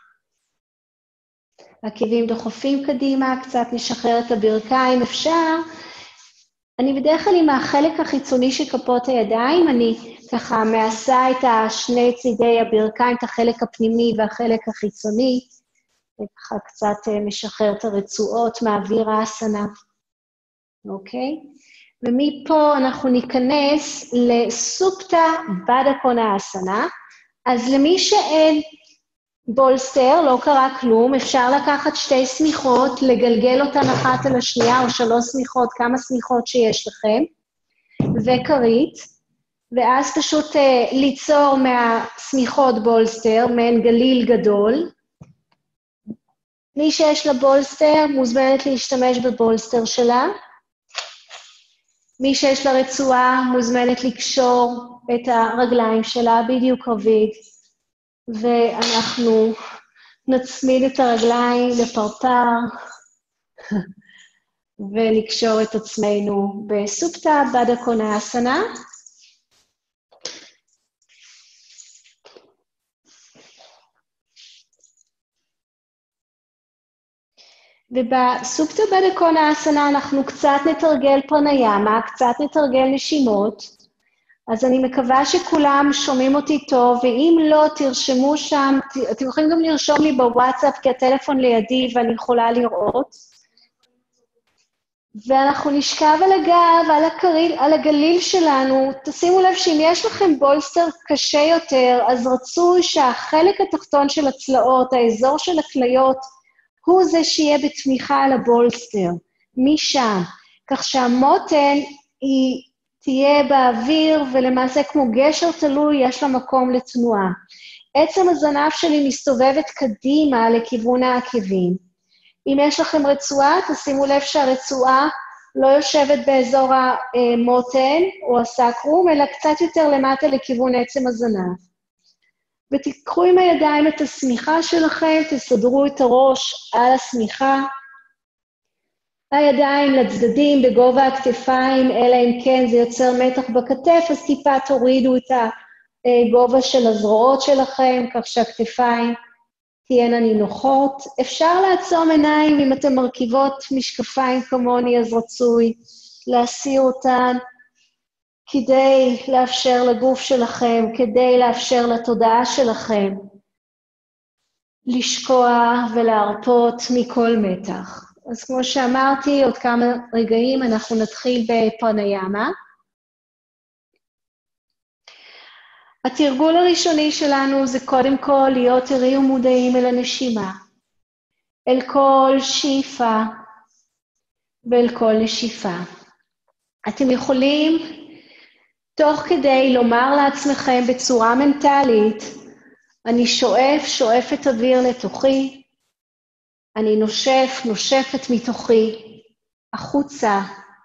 עקבים דוחפים קדימה, קצת נשחרר את הברכיים, אפשר. אני בדרך כלל עם החלק החיצוני של כפות הידיים, אני ככה מעשה את השני צידי הברכיים, את החלק הפנימי והחלק החיצוני, וככה קצת משחרר את הרצועות מהאוויר האסנה. אוקיי? ומפה אנחנו ניכנס לסופטה בדקונה אסנה. אז למי שאין בולסטר, לא קרה כלום, אפשר לקחת שתי סמיכות, לגלגל אותן אחת על השנייה, או שלוש סמיכות, כמה סמיכות שיש לכם, וכרית, ואז פשוט אה, ליצור מהסמיכות בולסטר, מעין גליל גדול. מי שיש לה בולסטר מוזמנת להשתמש בבולסטר שלה. מי שיש לה רצועה מוזמנת לקשור את הרגליים שלה, בדיוק רביד, ואנחנו נצמיד את הרגליים לפרפר, ונקשור את עצמנו בסופטה בדא קונאסנה. ובסופטה בדא קונאסנה אנחנו קצת נתרגל פרניאמה, קצת נתרגל נשימות, אז אני מקווה שכולם שומעים אותי טוב, ואם לא, תרשמו שם, אתם יכולים גם לרשום לי בוואטסאפ, כי הטלפון לידי ואני יכולה לראות. ואנחנו נשכב על הגב, על, הקריל, על הגליל שלנו. תשימו לב שאם יש לכם בולסטר קשה יותר, אז רצוי שהחלק התחתון של הצלעות, האזור של הכליות, הוא זה שיהיה בתמיכה על הבולסטר, משם. כך שהמותן היא תהיה באוויר, ולמעשה כמו גשר תלוי, יש לה מקום לתנועה. עצם הזנב שלי מסתובבת קדימה לכיוון העקבים. אם יש לכם רצועה, תשימו לב שהרצועה לא יושבת באזור המותן או הסקרום, אלא קצת יותר למטה לכיוון עצם הזנב. ותיקחו עם הידיים את הסמיכה שלכם, תסדרו את הראש על הסמיכה, הידיים לצדדים בגובה הכתפיים, אלא אם כן זה יוצר מתח בכתף, אז טיפה תורידו את הגובה של הזרועות שלכם, כך שהכתפיים תהיינה נינוחות. אפשר לעצום עיניים אם אתם מרכיבות משקפיים כמוני, אז רצוי להסיר אותן, כדי לאפשר לגוף שלכם, כדי לאפשר לתודעה שלכם, לשקוע ולהרפות מכל מתח. אז כמו שאמרתי, עוד כמה רגעים אנחנו נתחיל בפרניאמה. התרגול הראשוני שלנו זה קודם כל להיות ערים ומודעים אל הנשימה, אל כל שאיפה ואל כל נשיפה. אתם יכולים תוך כדי לומר לעצמכם בצורה מנטלית, אני שואף, שואפת אוויר לתוכי, אני נושף, נושפת מתוכי, החוצה,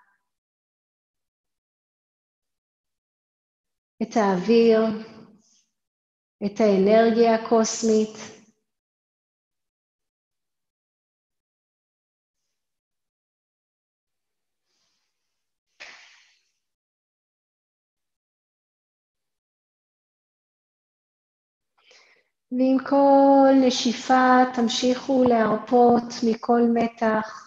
את האוויר, את האנרגיה הקוסמית. ועם כל נשיפה תמשיכו להרפות מכל מתח,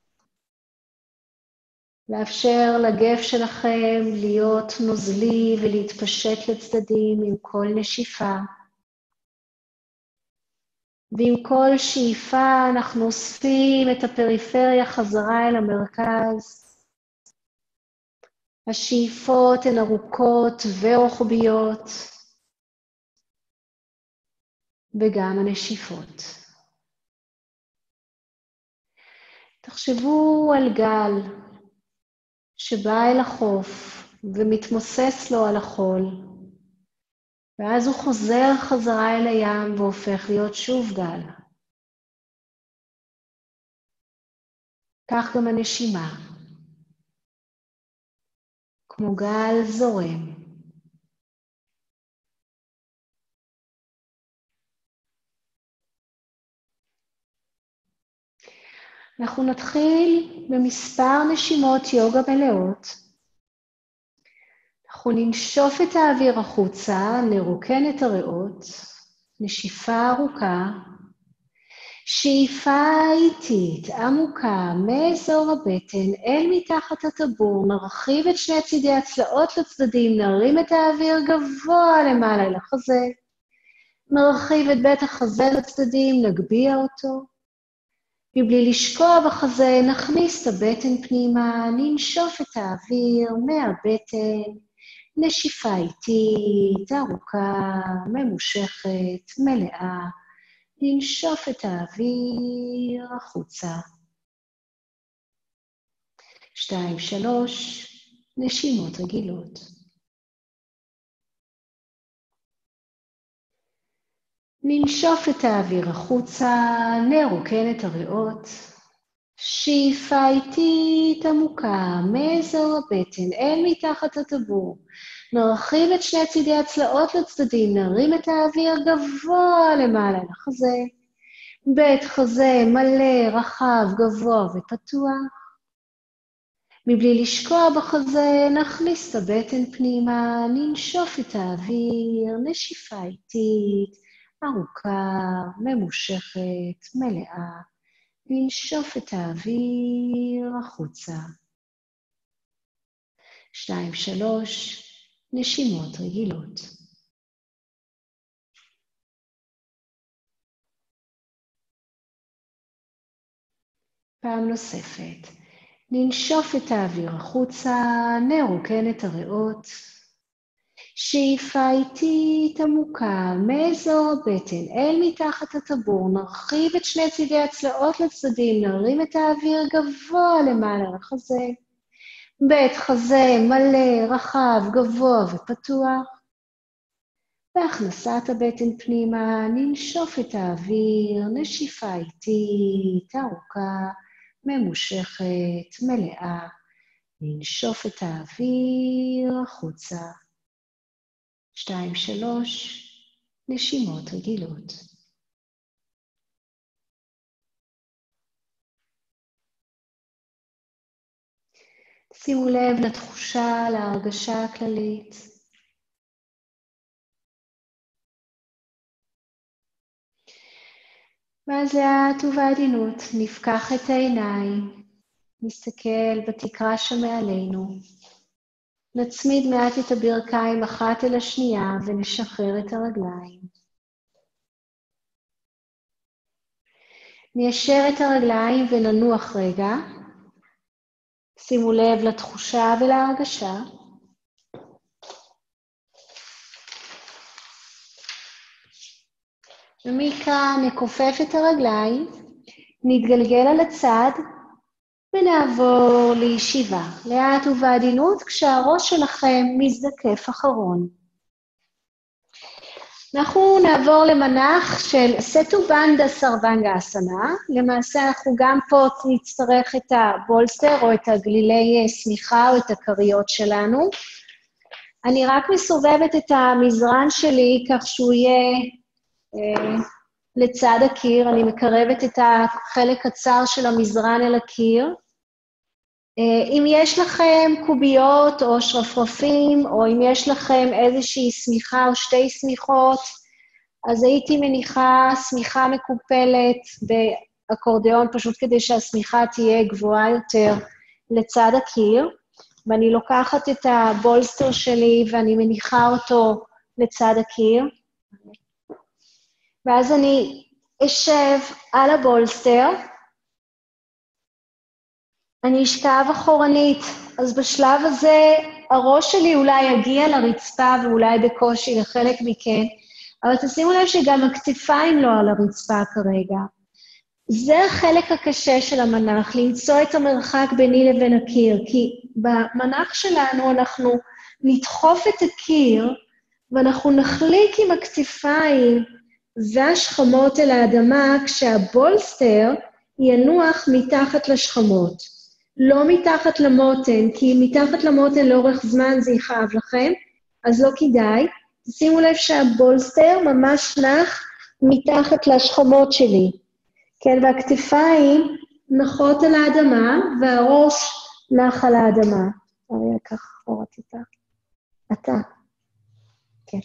לאפשר לגף שלכם להיות נוזלי ולהתפשט לצדדים עם כל נשיפה. ועם כל שאיפה אנחנו אוספים את הפריפריה חזרה אל המרכז. השאיפות הן ארוכות ורוחביות, וגם הנשיפות. תחשבו על גל שבא אל החוף ומתמוסס לו על החול, ואז הוא חוזר חזרה אל הים והופך להיות שוב גל. כך גם הנשימה, כמו גל זורם. אנחנו נתחיל במספר נשימות יוגה מלאות. אנחנו ננשוף את האוויר החוצה, נרוקן את הריאות, נשיפה ארוכה, שאיפה איטית, עמוקה, מאזור הבטן אל מתחת הטבור, נרחיב את שני צידי הצלעות לצדדים, נרים את האוויר גבוה למעלה אל החזה, נרחיב את בית החזה לצדדים, נגביה אותו, מבלי לשקוע בחזה, נכניס את הבטן פנימה, ננשוף את האוויר מהבטן, נשיפה איטית, ארוכה, ממושכת, מלאה, ננשוף את האוויר החוצה. שתיים, שלוש, נשימות רגילות. ננשוף את האוויר החוצה, נרוקן את הריאות. שאיפה איטית עמוקה מאזור הבטן אל מתחת לטבור. נרחיב את שני צידי הצלעות לצדדים, נרים את האוויר גבוה למעלה לחזה. בית חזה מלא, רחב, גבוה ופתוח. מבלי לשקוע בחזה, נכניס את הבטן פנימה, ננשוף את האוויר, נשיפה איטית, ארוכה, ממושכת, מלאה. ננשוף את האוויר החוצה. שתיים, שלוש, נשימות רגילות. פעם נוספת. ננשוף את האוויר החוצה, נרוקן את הריאות. שאיפה איטית עמוקה מאזור הבטן אל מתחת לטבור, נרחיב את שני צידי הצלעות לצדדים, נרים את האוויר גבוה למעלה לחזה. בית חזה מלא, רחב, גבוה ופתוח. בהכנסת הבטן פנימה, ננשוף את האוויר, נשיפה איטית, ארוכה, ממושכת, מלאה. ננשוף את האוויר החוצה. שתיים, שלוש, נשימות רגילות. שימו לב לתחושה, להרגשה הכללית. ואז לאט ובעדינות נפקח את העיניים, נסתכל בתקרה שמעלינו, נצמיד מעט את הברכיים אחת אל השנייה ונשחרר את הרגליים. ניישר את הרגליים וננוח רגע. שימו לב לתחושה ולהרגשה. ומכאן נכופף את הרגליים, נתגלגל על הצד ונעבור לישיבה. לאט ובעדינות כשהראש שלכם מזדקף אחרון. אנחנו נעבור למנח של סטובנדה סרבנגה אסנה. למעשה אנחנו גם פה נצטרך את הבולסטר או את הגלילי סמיכה או את הכריות שלנו. אני רק מסובבת את המזרן שלי כך שהוא יהיה אה, לצד הקיר. אני מקרבת את החלק הצר של המזרן אל הקיר. אם יש לכם קוביות או שרפרפים, או אם יש לכם איזושהי סמיכה או שתי סמיכות, אז הייתי מניחה סמיכה מקופלת באקורדיון, פשוט כדי שהסמיכה תהיה גבוהה יותר לצד הקיר. ואני לוקחת את הבולסטר שלי ואני מניחה אותו לצד הקיר. ואז אני אשב על הבולסטר, אני אשכב אחורנית, אז בשלב הזה הראש שלי אולי יגיע לרצפה ואולי בקושי לחלק מכן, אבל תשימו לב שגם הכתפיים לא על הרצפה כרגע. זה החלק הקשה של המנח, למצוא את המרחק ביני לבין הקיר, כי במנח שלנו אנחנו נדחוף את הקיר ואנחנו נחליק עם הכתפיים והשכמות אל האדמה, כשהבולסטר ינוח מתחת לשכמות. לא מתחת למותן, כי מתחת למותן לאורך זמן זה יכאב לכם, אז לא כדאי. שימו לב שהבולסטר ממש נח מתחת לשכמות שלי. כן, והכתפיים נחות על האדמה, והראש נח על האדמה. אריה, כך אחורה טיפה. אתה. כן.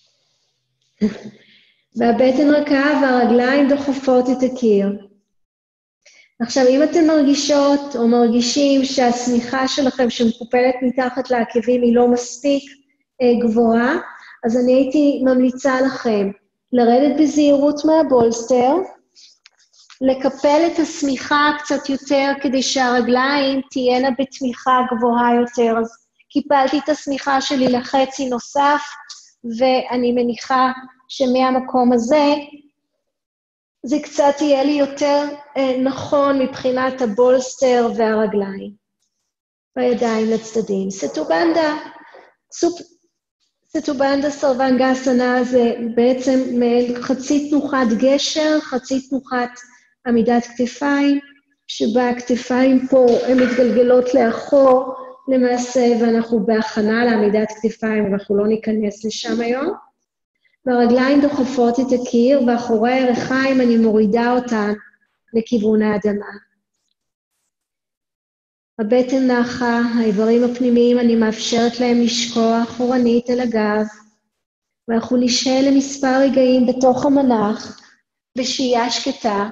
והבטן רכה והרגליים דוחפות את הקיר. עכשיו, אם אתם מרגישות או מרגישים שהסמיכה שלכם שמקופלת מתחת לעקבים היא לא מספיק אה, גבוהה, אז אני הייתי ממליצה לכם לרדת בזהירות מהבולסטר, לקפל את הסמיכה קצת יותר כדי שהרגליים תהיינה בתמיכה גבוהה יותר. אז קיפלתי את הסמיכה שלי לחצי נוסף, ואני מניחה שמהמקום הזה זה קצת יהיה לי יותר אה, נכון מבחינת הבולסטר והרגליים. בידיים לצדדים. סטובנדה, סופ, סטובנדה סרוונגסנה זה בעצם מעין חצי תנוחת גשר, חצי תנוחת עמידת כתפיים, שבה הכתפיים פה הן מתגלגלות לאחור למעשה, ואנחנו בהכנה לעמידת כתפיים, ואנחנו לא ניכנס לשם היום. והרגליים דוחפות את הקיר, ואחורי הירכיים אני מורידה אותן לכיוון האדמה. הבטן נחה, האיברים הפנימיים אני מאפשרת להם לשקוע אחורנית אל הגב, ואנחנו נשהה למספר רגעים בתוך המנח, בשהייה שקטה.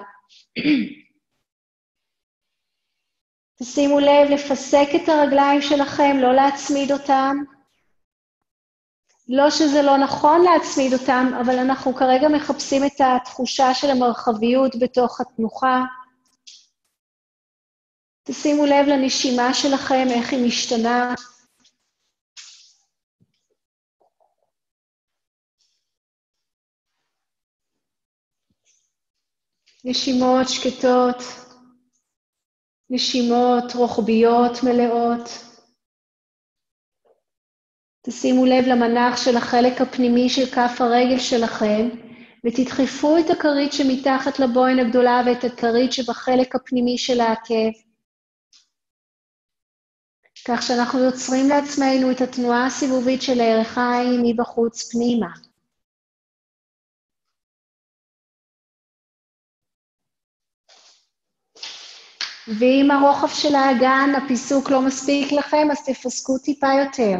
תשימו לב לפסק את הרגליים שלכם, לא להצמיד אותם. לא שזה לא נכון להצמיד אותם, אבל אנחנו כרגע מחפשים את התחושה של המרחביות בתוך התנוחה. תשימו לב לנשימה שלכם, איך היא משתנה. נשימות שקטות, נשימות רוחביות מלאות. תשימו לב למנח של החלק הפנימי של כף הרגל שלכם, ותדחפו את הכרית שמתחת לבוין הגדולה ואת הכרית שבחלק הפנימי של העקב. כך שאנחנו יוצרים לעצמנו את התנועה הסיבובית של הירכיים מבחוץ פנימה. ואם הרוחב של האגן, הפיסוק לא מספיק לכם, אז תפסקו טיפה יותר.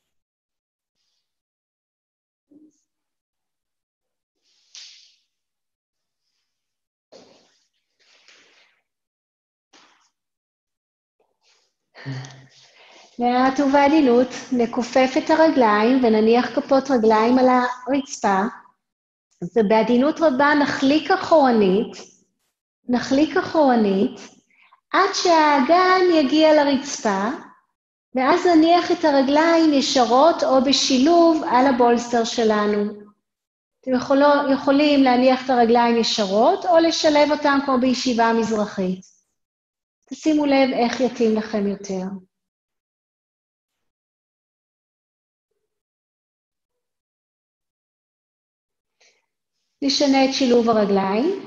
לאט ובעדינות נכופף את הרגליים ונניח כפות רגליים על הרצפה, ובעדינות רבה נחליק אחורנית, נחליק אחורנית, עד שהאגן יגיע לרצפה, ואז נניח את הרגליים ישרות או בשילוב על הבולסטר שלנו. אתם יכולו, יכולים להניח את הרגליים ישרות או לשלב אותם כמו בישיבה מזרחית. תשימו לב איך יתאים לכם יותר. נשנה את שילוב הרגליים.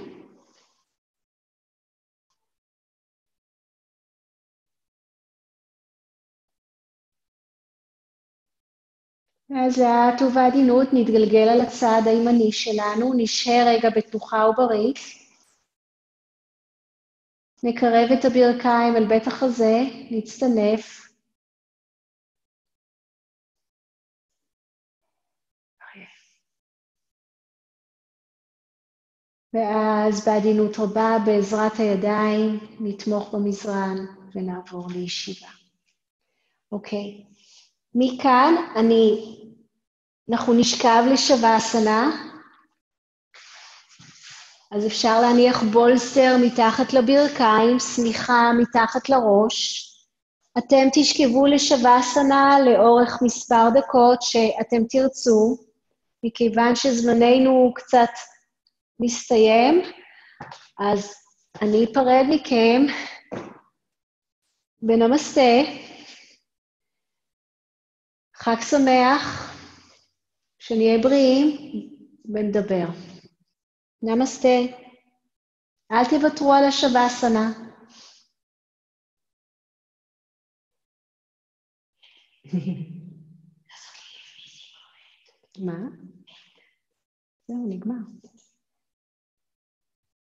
אז לאט ובעדינות נתגלגל על הצד הימני שלנו, נשהה רגע בתנוחה ובריף. נקרב את הברכיים אל בית החזה, נצטנף. ואז בעדינות רבה, בעזרת הידיים, נתמוך במזרן ונעבור לישיבה. אוקיי. מכאן אני, אנחנו נשכב לשוואסנה. אז אפשר להניח בולסטר מתחת לברכיים, סמיכה מתחת לראש. אתם תשכבו לשוואסנה לאורך מספר דקות שאתם תרצו, מכיוון שזמננו קצת מסתיים, אז אני אפרד מכם בנמסטה, חג שמח, שנהיה בריאים ונדבר. נמסטה, אל תוותרו על השוואסנה. מה? זהו, נגמר.